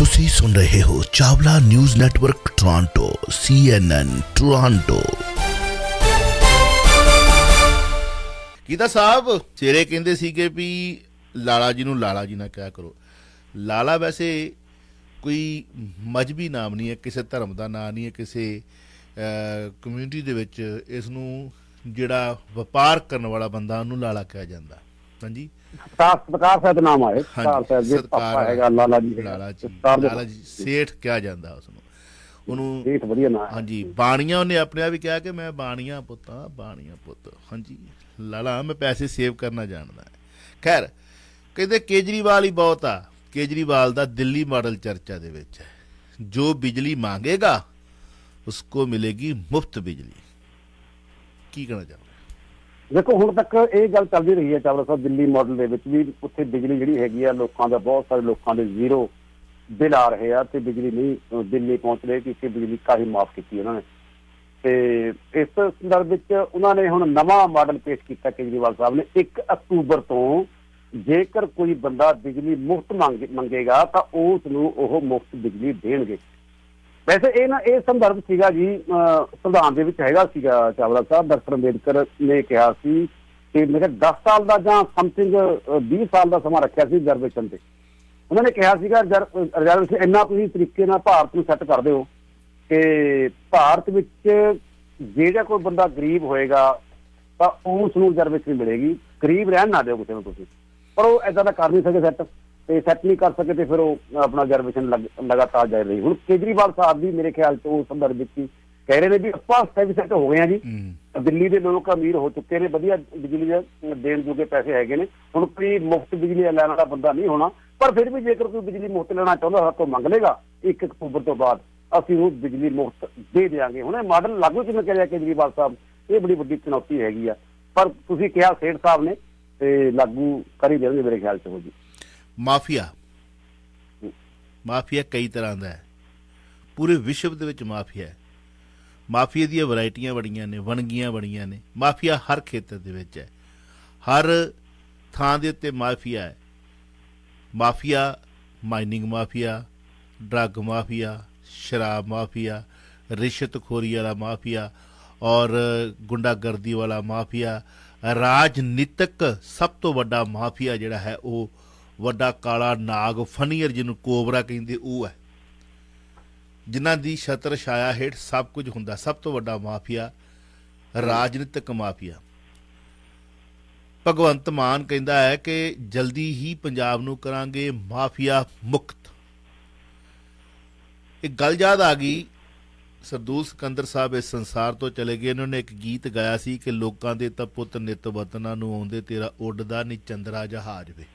ਤੁਸੀਂ ਸੁਣ ਰਹੇ ਹੋ Chawla news network Toronto CNN Toronto. Geeta Sahib ਸਵੇਰੇ ਕਹਿੰਦੇ ਸੀਗੇ ਵੀ ਲਾਲਾ ਜੀ ਨੂੰ ਲਾਲਾ ਜੀ ਨਾ ਕਿਹਾ ਕਰੋ। ਲਾਲਾ ਵੈਸੇ ਕੋਈ ਮਜ਼ਹਬੀ ਨਾਮ ਨਹੀਂ ਹੈ, ਕਿਸੇ ਧਰਮ ਦਾ ਨਾਂ ਨਹੀਂ ਹੈ, ਕਿਸੇ ਕਮਿਊਨਿਟੀ ਦੇ ਵਿੱਚ ਇਸ ਨੂੰ ਜਿਹੜਾ ਵਪਾਰ ਕਰਨ ਵਾਲਾ ਬੰਦਾ ਉਹਨੂੰ ਲਾਲਾ ਕਿਹਾ ਜਾਂਦਾ। ਹਾਂਜੀ, ਸਤਕਾਰ ਸਾਹਿਬ ਨਾਮ ਆਏ, ਲਾਲਾ ਜੀ ਸੇਠ ਕਿਹਾ ਜਾਂਦਾ ਉਸਨੂੰ, ਉਹਨੂੰ ਸੇਠ ਵਧੀਆ ਨਾਮ। ਹਾਂਜੀ, ਬਾਣੀਆਂ ਉਹਨੇ ਆਪਣੇ ਆਪ ਹੀ ਕਿਹਾ ਕਿ ਮੈਂ ਬਾਣੀਆਂ ਪੁੱਤ ਹਾਂ, ਬਾਣੀਆਂ ਪੁੱਤ। ਹਾਂਜੀ, ਲਾਲਾ ਮੈਂ ਪੈਸੇ ਸੇਵ ਕਰਨਾ ਜਾਣਦਾ। ਖੈਰ ਕਹਿੰਦੇ ਕੇਜਰੀਵਾਲ ਹੀ ਬਹੁਤ ਆ। ਕੇਜਰੀਵਾਲ ਦਾ ਦਿੱਲੀ ਮਾਡਲ ਚਰਚਾ ਦੇ ਵਿੱਚ ਹੈ, ਜੋ ਬਿਜਲੀ ਮੰਗੇਗਾ ਉਸਕੋ ਮਿਲੇਗੀ ਮੁਫਤ ਬਿਜਲੀ। ਕੀ ਕਹਿਣਾ ਚਾਹੁੰਦੇ? ਦੇਖੋ, ਹੁਣ ਤੱਕ ਇਹ ਗੱਲ ਚੱਲਦੀ ਰਹੀ ਹੈ ਚਾਵਲਾ ਸਾਹਿਬ, ਦਿੱਲੀ ਮਾਡਲ ਦੇ ਵਿੱਚ ਵੀ ਉੱਥੇ ਬਿਜਲੀ ਜਿਹੜੀ ਹੈਗੀ ਆ ਲੋਕਾਂ ਦਾ, ਬਹੁਤ ਸਾਰੇ ਲੋਕਾਂ ਦੇ ਜ਼ੀਰੋ ਬਿੱਲ ਆ ਰਹੇ ਆ ਤੇ ਬਿਜਲੀ ਨਹੀਂ ਦਿੱਲੀ ਪਹੁੰਚ ਰਹੀ, ਕਿ ਬਿਜਲੀ ਕਾਫੀ ਮਾਫ ਕੀਤੀ ਉਹਨਾਂ ਨੇ। ਤੇ ਇਸ ਸੰਦਰਭ ਵਿੱਚ ਉਹਨਾਂ ਨੇ ਹੁਣ ਨਵਾਂ ਮਾਡਲ ਪੇਸ਼ ਕੀਤਾ ਕੇਜਰੀਵਾਲ ਸਾਹਿਬ ਨੇ। 1 ਅਕਤੂਬਰ ਤੋਂ ਜੇਕਰ ਕੋਈ ਬੰਦਾ ਬਿਜਲੀ ਮੁਫਤ ਮੰਗੇਗਾ ਤਾਂ ਉਸ ਨੂੰ ਉਹ ਮੁਫਤ ਬਿਜਲੀ ਦੇਣਗੇ। ਵੈਸੇ ਇਹ ਸੰਦਰਭ ਸੀਗਾ ਜੀ, ਸੰਵਿਧਾਨ ਦੇ ਵਿੱਚ ਹੈਗਾ ਸੀਗਾ ਚਾਵਲਾ ਸਾਹਿਬ। ਡਾਕਟਰ ਅੰਬੇਦਕਰ ਨੇ ਕਿਹਾ ਸੀ ਕਿ ਮੇਰੇ 10 ਸਾਲ ਦਾ ਜਾਂ ਸਮਥਿੰਗ 20 ਸਾਲ ਦਾ ਸਮਾਂ ਰੱਖਿਆ ਸੀ ਰਿਜ਼ਰਵੇਸ਼ਨ ਤੇ। ਉਹਨਾਂ ਨੇ ਕਿਹਾ ਸੀਗਾ ਰਿਜ਼ਰਵੇਸ਼ਨ ਇੰਨਾ ਤੁਸੀਂ ਤਰੀਕੇ ਨਾਲ ਭਾਰਤ ਨੂੰ ਸੈੱਟ ਕਰ ਦਿਓ ਕਿ ਭਾਰਤ ਵਿੱਚ ਜਿਹੜਾ ਕੋਈ ਬੰਦਾ ਗਰੀਬ ਹੋਏਗਾ ਤਾਂ ਉਸ ਨੂੰ ਰਿਜ਼ਰਵੇਸ਼ਨ ਮਿਲੇਗੀ, ਗਰੀਬ ਰਹਿਣ ਨਾ ਦਿਓ ਕਿਸੇ ਨੂੰ ਤੁਸੀਂ। ਪਰ ਉਹ ਏਦਾਂ ਦਾ ਕਰ ਨਹੀਂ ਸਕੇ ਸੈੱਟ, ਤੇ ਸੈੱਟ ਨਹੀਂ ਕਰ ਸਕੇ ਤੇ ਫਿਰ ਉਹ ਆਪਣਾ ਰਿਜ਼ਰਵੇਸ਼ਨ ਲਗਾਤਾਰ ਜਾਰੀ ਰਹੀ। ਹੁਣ ਕੇਜਰੀਵਾਲ ਸਾਹਿਬ ਵੀ ਮੇਰੇ ਖਿਆਲ ਚ ਉਸ ਸੰਦਰਭ ਵਿੱਚ ਹੀ ਕਹਿ ਰਹੇ ਨੇ ਵੀ ਆਪਾਂ ਸੈੱਟ ਹੋ ਗਏ ਆ ਜੀ, ਦਿੱਲੀ ਦੇ ਲੋਕ ਅਮੀਰ ਹੋ ਚੁੱਕੇ ਨੇ, ਵਧੀਆ ਬਿਜਲੀ ਦੇਣ ਜੋਗੇ ਪੈਸੇ ਹੈਗੇ ਨੇ। ਹੁਣ ਕੋਈ ਮੁਫਤ ਬਿਜਲੀ ਲੈਣ ਵਾਲਾ ਬੰਦਾ ਨਹੀਂ ਹੋਣਾ, ਪਰ ਫਿਰ ਵੀ ਜੇਕਰ ਕੋਈ ਬਿਜਲੀ ਮੁਫਤ ਲੈਣਾ ਚਾਹੁੰਦਾ ਸਾਡੇ ਤੋਂ ਮੰਗ ਲੇਗਾ 1 ਅਕਤੂਬਰ ਤੋਂ ਬਾਅਦ ਅਸੀਂ ਉਹ ਬਿਜਲੀ ਮੁਫਤ ਦੇ ਦਿਆਂਗੇ। ਹੁਣ ਇਹ ਮਾਡਲ ਲਾਗੂ ਕਿਵੇਂ ਕਰਿਆ ਕੇਜਰੀਵਾਲ ਸਾਹਿਬ, ਇਹ ਬੜੀ ਵੱਡੀ ਚੁਣੌਤੀ ਹੈਗੀ ਆ। ਪਰ ਤੁਸੀਂ ਕਿਹਾ ਸੇਠ ਸਾਹਿਬ ਨੇ ਤੇ ਲਾਗੂ ਕਰ ਹੀ ਦੇਣਗੇ ਮੇਰੇ ਖਿਆਲ ਚ ਹੋ ਜੀ। ਮਾਫੀਆ ਕਈ ਤਰ੍ਹਾਂ ਦਾ ਹੈ, ਪੂਰੇ ਵਿਸ਼ਵ ਦੇ ਵਿੱਚ ਮਾਫੀਆ ਹੈ। ਮਾਫੀਆ ਦੀਆਂ ਵਰਾਇਟੀਆਂ ਬੜੀਆਂ ਨੇ, ਵੰਨਗੀਆਂ ਬੜੀਆਂ ਨੇ। ਮਾਫੀਆ ਹਰ ਖੇਤਰ ਦੇ ਵਿੱਚ ਹੈ, ਹਰ ਥਾਂ ਦੇ ਉੱਤੇ ਮਾਫੀਆ ਹੈ। Mafia mining mafia, drug mafia, ਸ਼ਰਾਬ ਮਾਫੀਆ, ਰਿਸ਼ਵਤਖੋਰੀ ਵਾਲਾ ਮਾਫੀਆ ਔਰ ਗੁੰਡਾਗਰਦੀ ਵਾਲਾ ਮਾਫੀਆ। ਰਾਜਨੀਤਿਕ ਸਭ ਤੋਂ ਵੱਡਾ ਮਾਫੀਆ ਜਿਹੜਾ ਹੈ ਉਹ ਵੱਡਾ ਕਾਲਾ ਨਾਗ, ਫਨੀਅਰ ਜਿਹਨੂੰ ਕੋਬਰਾ ਕਹਿੰਦੇ, ਉਹ ਹੈ ਜਿਨ੍ਹਾਂ ਦੀ ਛਤਰ ਛਾਇਆ ਹੇਠ ਸਭ ਕੁਝ ਹੁੰਦਾ। ਸਭ ਤੋਂ ਵੱਡਾ ਮਾਫੀਆ ਰਾਜਨੀਤਿਕ ਮਾਫੀਆ। ਭਗਵੰਤ ਮਾਨ ਕਹਿੰਦਾ ਹੈ ਕਿ ਜਲਦੀ ਹੀ ਪੰਜਾਬ ਨੂੰ ਕਰਾਂਗੇ ਮਾਫੀਆ ਮੁਕਤ। ਇੱਕ ਗੱਲ ਯਾਦ ਆ ਗਈ, ਸਰਦੂਲ ਸਿਕੰਦਰ ਸਾਹਿਬ ਇਸ ਸੰਸਾਰ ਤੋਂ ਚਲੇ ਗਏ। ਇਹਨਾਂ ਨੇ ਇੱਕ ਗੀਤ ਗਾਇਆ ਸੀ ਕਿ ਲੋਕਾਂ ਦੇ ਤਾਂ ਪੁੱਤ ਨਿੱਤ ਵਤਨਾਂ ਨੂੰ ਆਉਂਦੇ, ਤੇਰਾ ਉੱਡਦਾ ਨਹੀਂ ਚੰਦਰਾ ਜਹਾਜ਼ ਵੇ।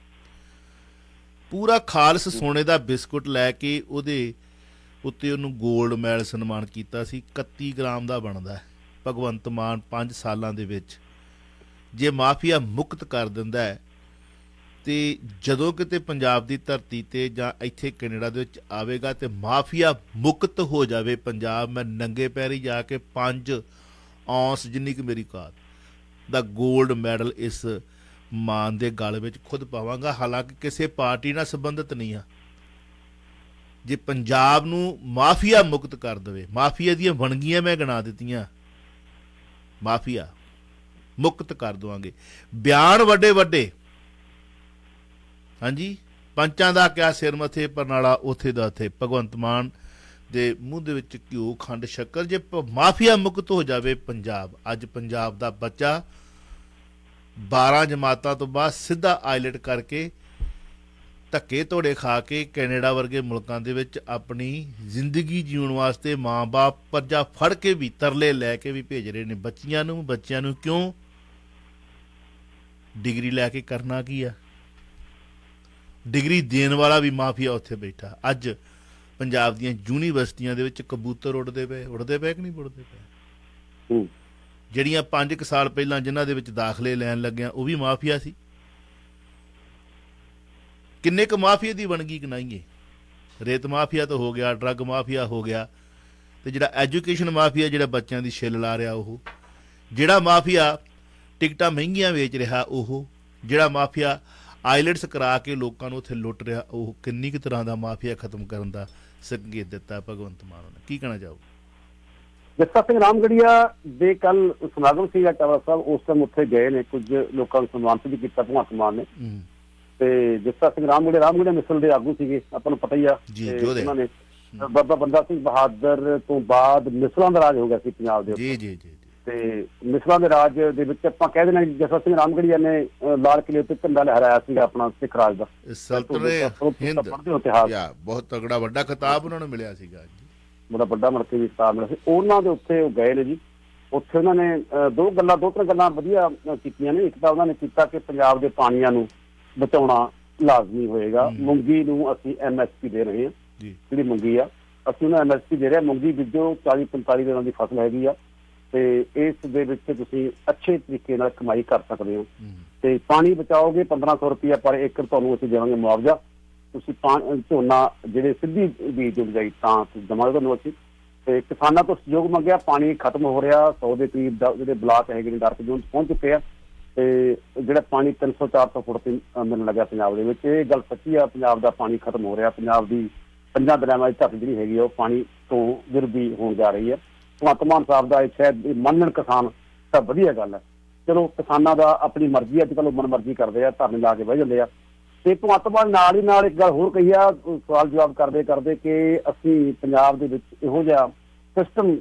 ਪੂਰਾ ਖਾਲਸ ਸੋਨੇ ਦਾ ਬਿਸਕੁਟ ਲੈ ਕੇ ਉਹਦੇ ਉੱਤੇ ਉਹਨੂੰ ਗੋਲਡ ਮੈਡਲ ਸਨਮਾਨ ਕੀਤਾ ਸੀ। 31 ਗ੍ਰਾਮ ਦਾ ਬਣਦਾ ਹੈ। ਭਗਵੰਤ ਮਾਨ 5 ਸਾਲਾਂ ਦੇ ਵਿੱਚ ਜੇ ਮਾਫੀਆ ਮੁਕਤ ਕਰ ਦਿੰਦਾ ਹੈ ਤੇ ਜਦੋਂ ਕਿਤੇ ਪੰਜਾਬ ਦੀ ਧਰਤੀ ਤੇ ਜਾਂ ਇੱਥੇ ਕੈਨੇਡਾ ਦੇ ਵਿੱਚ ਆਵੇਗਾ ਤੇ ਮਾਫੀਆ ਮੁਕਤ ਹੋ ਜਾਵੇ ਪੰਜਾਬ, ਮੈਂ ਨੰਗੇ ਪੈਰੀ ਜਾ ਕੇ 5 ਔਂਸ ਜਿੰਨੀ ਕਿ ਮੇਰੀ ਔਕਾਤ ਦਾ ਗੋਲਡ ਮੈਡਲ ਇਸ ਮਾਨ ਦੇ ਗਲ ਵਿੱਚ ਖੁਦ ਪਾਵਾਂਗਾ। ਹਾਲਾਂਕਿ ਕਿਸੇ ਪਾਰਟੀ ਨਾਲ ਸੰਬੰਧਿਤ ਨਹੀਂ ਆ। ਜੇ ਪੰਜਾਬ ਨੂੰ ਮਾਫੀਆ ਮੁਕਤ ਕਰ ਦੇਵੇ, ਮਾਫੀਆ ਦੀਆਂ ਵੰਨਗੀਆਂ ਮੈਂ ਗਿਣਾ ਦਿੱਤੀਆਂ, ਮਾਫੀਆ ਮੁਕਤ ਕਰ ਦੇਵਾਂਗੇ। ਬਿਆਨ ਵੱਡੇ ਵੱਡੇ, ਹਾਂਜੀ, ਪੰਚਾਂ ਦਾ ਕਿਆ ਸਿਰ ਮੱਥੇ ਪਰਨਾਲਾ ਉੱਥੇ ਦਾ ਉੱਥੇ। ਭਗਵੰਤ ਮਾਨ ਦੇ ਮੂੰਹ ਦੇ ਵਿੱਚ ਘਿਓ ਖੰਡ ਸ਼ੱਕਰ। ਜੇ ਮਾਫੀਆ ਮੁਕਤ ਹੋ ਜਾਵੇ ਪੰਜਾਬ, ਅੱਜ ਪੰਜਾਬ ਦਾ ਬੱਚਾ 12 ਜਮਾਤਾਂ ਤੋਂ ਬਾਅਦ ਸਿੱਧਾ ਆਈਲੈਟ ਕਰਕੇ ਧੱਕੇ ਧੋੜੇ ਖਾ ਕੇ ਕੈਨੇਡਾ ਵਰਗੇ ਮੁਲਕਾਂ ਦੇ ਵਿੱਚ ਆਪਣੀ ਜ਼ਿੰਦਗੀ ਜਿਉਣ ਵਾਸਤੇ ਮਾਂ ਬਾਪ ਪਰਜਾ ਫੜ ਕੇ ਵੀ, ਤਰਲੇ ਲੈ ਕੇ ਵੀ ਭੇਜ ਰਹੇ ਨੇ ਬੱਚਿਆਂ ਨੂੰ। ਕਿਉਂ? ਡਿਗਰੀ ਲੈ ਕੇ ਕਰਨਾ ਕੀ ਆ? ਡਿਗਰੀ ਦੇਣ ਵਾਲਾ ਵੀ ਮਾਫੀਆ ਉੱਥੇ ਬੈਠਾ। ਅੱਜ ਪੰਜਾਬ ਦੀਆਂ ਯੂਨੀਵਰਸਿਟੀਆਂ ਦੇ ਵਿੱਚ ਕਬੂਤਰ ਉੱਡਦੇ ਪਏ ਕਿ ਨਹੀਂ ਉੱਡਦੇ ਪਏ? ਜਿਹੜੀਆਂ 5 ਸਾਲ ਪਹਿਲਾਂ ਜਿਨ੍ਹਾਂ ਦੇ ਵਿੱਚ ਦਾਖਲੇ ਲੈਣ ਲੱਗਿਆ ਉਹ ਵੀ ਮਾਫੀਆ ਸੀ। ਕਿੰਨੇ ਕੁ ਮਾਫੀਆ ਦੀ ਵੰਨਗੀ ਗਿਣਾਈਏ? ਰੇਤ ਮਾਫੀਆ ਤਾਂ ਹੋ ਗਿਆ, ਡਰੱਗ ਮਾਫੀਆ ਹੋ ਗਿਆ, ਤੇ ਜਿਹੜਾ ਐਜੂਕੇਸ਼ਨ ਮਾਫੀਆ ਜਿਹੜਾ ਬੱਚਿਆਂ ਦੀ ਛਿੱਲ ਲਾ ਰਿਹਾ, ਉਹ ਜਿਹੜਾ ਮਾਫੀਆ ਟਿਕਟਾਂ ਮਹਿੰਗੀਆਂ ਵੇਚ ਰਿਹਾ, ਉਹ ਜਿਹੜਾ ਮਾਫੀਆ ਆਈਲੈਟਸ ਕਰਾ ਕੇ ਲੋਕਾਂ ਨੂੰ ਉੱਥੇ ਲੁੱਟ ਰਿਹਾ, ਉਹ ਕਿੰਨੀ ਕੁ ਤਰ੍ਹਾਂ ਦਾ ਮਾਫੀਆ ਖਤਮ ਕਰਨ ਦਾ ਸੰਕੇਤ ਦਿੱਤਾ ਭਗਵੰਤ ਮਾਨ ਨੇ? ਕੀ ਕਹਿਣਾ ਚਾਹੋਗੇ? ਜੱਸਾ ਸਿੰਘ ਰਾਮਗੜੀਆ ਦੇ ਕੱਲ ਸਮਾਗਮ ਸੀਗਾ ਟਾਵਰਾ ਸਾਹਿਬ, ਉਸ ਟਾਈਮ ਉੱਥੇ ਗਏ ਨੇ, ਕੁਝ ਲੋਕਾਂ ਨੂੰ ਸਨਮਾਨਿਤ ਵੀ ਕੀਤਾ ਭਗਵੰਤ ਮਾਨ ਨੇ। ਤੇ ਜੱਸਾ ਸਿੰਘ ਰਾਮਗੜੀਆ ਮਿਸਲ ਦੇ ਆਗੂ ਸੀਗੇ, ਆਪਾਂ ਨੂੰ ਪਤਾ ਹੀ ਆ। ਉਹਨਾਂ ਨੇ ਬਾਬਾ ਬੰਦਾ ਸਿੰਘ ਬਹਾਦਰ ਤੋਂ ਬਾਅਦ ਮਿਸਲਾਂ ਦਾ ਰਾਜ ਹੋ ਗਿਆ ਸੀ ਪੰਜਾਬ ਦੇ ਉੱਤੇ। ਤੇ ਮਿਸਲਾਂ ਦੇ ਰਾਜ ਦੇ ਵਿੱਚ ਆਪਾਂ ਕਹਿ ਦੇਣਾ ਜੱਸਾ ਸਿੰਘ ਰਾਮਗੜੀਆ ਨੇ ਲਾਲ ਕਿਲੇ ਉੱਤੇ ਝੰਡਾ ਲਹਿਰਾਇਆ ਸੀਗਾ ਆਪਣਾ ਸਿੱਖ ਰਾਜ ਦਾ। ਬਹੁਤ ਤਗੜਾ ਵੱਡਾ ਖਿਤਾਬ ਉਹਨਾਂ ਨੂੰ ਮਿਲਿਆ ਸੀਗਾ, ਬੜਾ ਵੱਡਾ ਮਰਕੇ ਵੀ ਖਿਤਾਬ ਮਿਲਿਆ ਸੀ ਉਹਨਾਂ ਦੇ ਉੱਤੇ। ਉਹ ਗਏ ਨੇ ਜੀ, ਉੱਥੇ ਉਹਨਾਂ ਨੇ ਦੋ ਤਿੰਨ ਗੱਲਾਂ ਵਧੀਆ ਕੀਤੀਆਂ ਨੇ। ਇੱਕ ਤਾਂ ਉਹਨਾਂ ਨੇ ਕੀਤਾ ਕਿ ਪੰਜਾਬ ਦੇ ਪਾਣੀਆਂ ਨੂੰ ਬਚਾਉਣਾ ਲਾਜ਼ਮੀ ਹੋਏਗਾ। ਮੂੰਗੀ ਨੂੰ ਅਸੀਂ MSP ਦੇ ਰਹੇ ਹਾਂ, ਜਿਹੜੀ ਮੂੰਗੀ ਆ ਅਸੀਂ ਉਹਨਾਂ MSP ਦੇ ਰਹੇ ਹਾਂ। ਮੂੰਗੀ ਬੀਜੋ, 40-45 ਦਿਨਾਂ ਦੀ ਫਸਲ ਹੈਗੀ ਆ, ਤੇ ਇਸ ਦੇ ਵਿੱਚ ਤੁਸੀਂ ਅੱਛੇ ਤਰੀਕੇ ਨਾਲ ਕਮਾਈ ਕਰ ਸਕਦੇ ਹੋ। ਤੇ ਪਾਣੀ ਬਚਾਓਗੇ, 1500 ਰੁਪਇਆ ਪਰ ਏਕੜ ਤੁਹਾਨੂੰ ਅਸੀਂ ਦੇਵਾਂਗੇ ਮੁਆਵਜ਼ਾ। ਤੁਸੀਂ ਝੋਨਾ ਜਿਹੜੇ ਸਿੱਧੀ ਬੀਜ ਦੀ ਬਜਾਈ ਤਾਂ ਦੇਵਾਂਗੇ ਤੁਹਾਨੂੰ ਅਸੀਂ। ਤੇ ਕਿਸਾਨਾਂ ਤੋਂ ਸਹਿਯੋਗ ਮੰਗਿਆ, ਪਾਣੀ ਖਤਮ ਹੋ ਰਿਹਾ। 100 ਦੇ ਕਰੀਬ ਜਿਹੜੇ ਬਲਾਕ ਹੈਗੇ ਨੇ ਡਰਕ ਜ਼ੋਨ 'ਚ ਪਹੁੰਚ ਚੁੱਕੇ ਆ, ਤੇ ਜਿਹੜਾ ਪਾਣੀ 300-400 ਫੁੱਟ ਤੇ ਮਿਲਣ ਲੱਗਿਆ ਪੰਜਾਬ ਦੇ ਵਿੱਚ। ਇਹ ਗੱਲ ਸੱਚੀ ਆ, ਪੰਜਾਬ ਦਾ ਪਾਣੀ ਖਤਮ ਹੋ ਰਿਹਾ। ਪੰਜਾਬ ਦੀ 5 ਦਰਿਆਵਾਂ ਦੀ ਧਰਤੀ ਜਿਹੜੀ ਹੈਗੀ ਆ ਉਹ ਪਾਣੀ ਤੋਂ ਵਿਰਦੀ ਹੋਣ ਜਾ ਰਹੀ ਹੈ। ਭਗਵੰਤ ਮਾਨ ਸਾਹਿਬ ਦਾ ਸ਼ਾਇਦ ਮੰਨਣ ਕਿਸਾਨ ਤਾਂ ਵਧੀਆ ਗੱਲ ਹੈ। ਚਲੋ ਕਿਸਾਨਾਂ ਦਾ ਆਪਣੀ ਮਰਜ਼ੀ, ਅੱਜ ਕੱਲ੍ਹ ਉਹ ਮਨਮਰਜ਼ੀ ਕਰਦੇ ਆ, ਧਰਨੇ ਲਾ ਕੇ ਬਹਿ ਜਾਂਦੇ ਆ। ਤੇ ਭਗਵੰਤ ਮਾਨ ਨਾਲ ਹੀ ਨਾਲ ਇੱਕ ਗੱਲ ਹੋਰ ਕਹੀ ਆ ਸਵਾਲ ਜਵਾਬ ਕਰਦੇ ਕਿ ਅਸੀਂ ਪੰਜਾਬ ਦੇ ਵਿੱਚ ਇਹੋ ਜਿਹਾ ਸਿਸਟਮ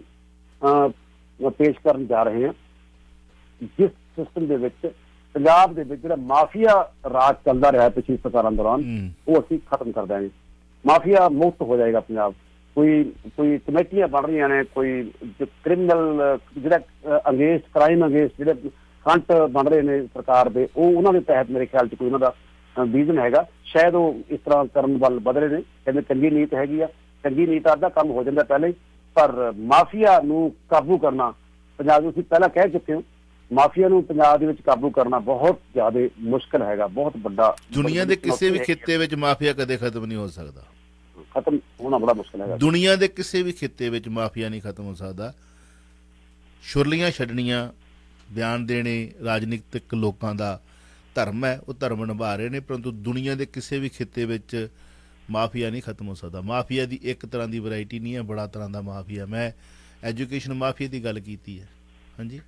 ਪੇਸ਼ ਕਰਨ ਜਾ ਰਹੇ ਹਾਂ ਜਿਸ ਸਿਸਟਮ ਦੇ ਵਿੱਚ ਪੰਜਾਬ ਦੇ ਵਿੱਚ ਜਿਹੜਾ ਮਾਫੀਆ ਰਾਜ ਚੱਲਦਾ ਰਿਹਾ ਪਿਛਲੀ ਸਰਕਾਰਾਂ ਦੌਰਾਨ, ਉਹ ਅਸੀਂ ਖਤਮ ਕਰ ਦਿਆਂਗੇ। ਮਾਫੀਆ ਮੁਕਤ ਹੋ ਜਾਏਗਾ ਪੰਜਾਬ। ਕੋਈ ਕਮੇਟੀਆਂ ਬਣ ਰਹੀਆਂ ਨੇ, ਕੋਈ ਕ੍ਰਿਮੀਨਲ ਜਿਹੜਾ ਅੰਗੇਂਸਟ ਕ੍ਰਾਈਮ ਅੰਗੇਂਸਟ ਜਿਹੜੇ ਫਰੰਟ ਬਣ ਰਹੇ ਨੇ ਸਰਕਾਰ ਦੇ, ਉਹ ਉਹਨਾਂ ਦੇ ਤਹਿਤ ਮੇਰੇ ਖਿਆਲ 'ਚ ਕੋਈ ਉਹਨਾਂ ਦਾ ਵਿਜ਼ਨ ਹੈਗਾ। ਸ਼ਾਇਦ ਉਹ ਇਸ ਤਰ੍ਹਾਂ ਕਰਨ ਵੱਲ ਵਧ ਰਹੇ ਨੇ। ਕਹਿੰਦੇ ਚੰਗੀ ਨੀਤ ਹੈਗੀ ਆ, ਚੰਗੀ ਨੀਤ ਅੱਧਾ ਕੰਮ ਹੋ ਜਾਂਦਾ ਪਹਿਲਾਂ ਹੀ। ਪਰ ਮਾਫੀਆ ਨੂੰ ਕਾਬੂ ਕਰਨਾ ਪੰਜਾਬ ਨੂੰ, ਤੁਸੀਂ ਪਹਿਲਾਂ ਕਹਿ ਚੁੱਕੇ ਹੋ, ਮਾਫੀਆ ਨੂੰ ਪੰਜਾਬ ਦੇ ਵਿੱਚ ਕਾਬੂ ਕਰਨਾ ਬਹੁਤ ਜ਼ਿਆਦਾ ਮੁਸ਼ਕਲ ਹੈਗਾ, ਬਹੁਤ ਵੱਡਾ। ਦੁਨੀਆ ਦੇ ਕਿਸੇ ਵੀ ਖਿੱਤੇ ਵਿੱਚ ਮਾਫੀਆ ਕਦੇ ਖਤਮ ਨਹੀਂ ਹੋ ਸਕਦਾ। ਖਤਮ ਹੋਣਾ ਬੜਾ ਮੁਸ਼ਕਲ ਹੈਗਾ। ਦੁਨੀਆ ਦੇ ਕਿਸੇ ਵੀ ਖਿੱਤੇ ਵਿੱਚ ਮਾਫੀਆ ਨਹੀਂ ਖਤਮ ਹੋ ਸਕਦਾ। ਛੁਰਲੀਆਂ ਛੱਡਣੀਆਂ, ਬਿਆਨ ਦੇਣੇ ਰਾਜਨੀਤਿਕ ਲੋਕਾਂ ਦਾ ਧਰਮ ਹੈ, ਉਹ ਧਰਮ ਨਿਭਾ ਰਹੇ ਨੇ, ਪਰੰਤੂ ਦੁਨੀਆ ਦੇ ਕਿਸੇ ਵੀ ਖਿੱਤੇ ਵਿੱਚ ਮਾਫੀਆ ਨਹੀਂ ਖਤਮ ਹੋ ਸਕਦਾ। ਮਾਫੀਆ ਦੀ ਇੱਕ ਤਰ੍ਹਾਂ ਦੀ ਵੈਰਾਈਟੀ ਨਹੀਂ ਹੈ, ਬੜਾ ਤਰ੍ਹਾਂ ਦਾ ਮਾਫੀਆ। ਮੈਂ ਐਜੂਕੇਸ਼ਨ ਮਾਫੀਆ ਦੀ ਗੱਲ ਕੀਤੀ ਹੈ, ਹਾਂਜੀ।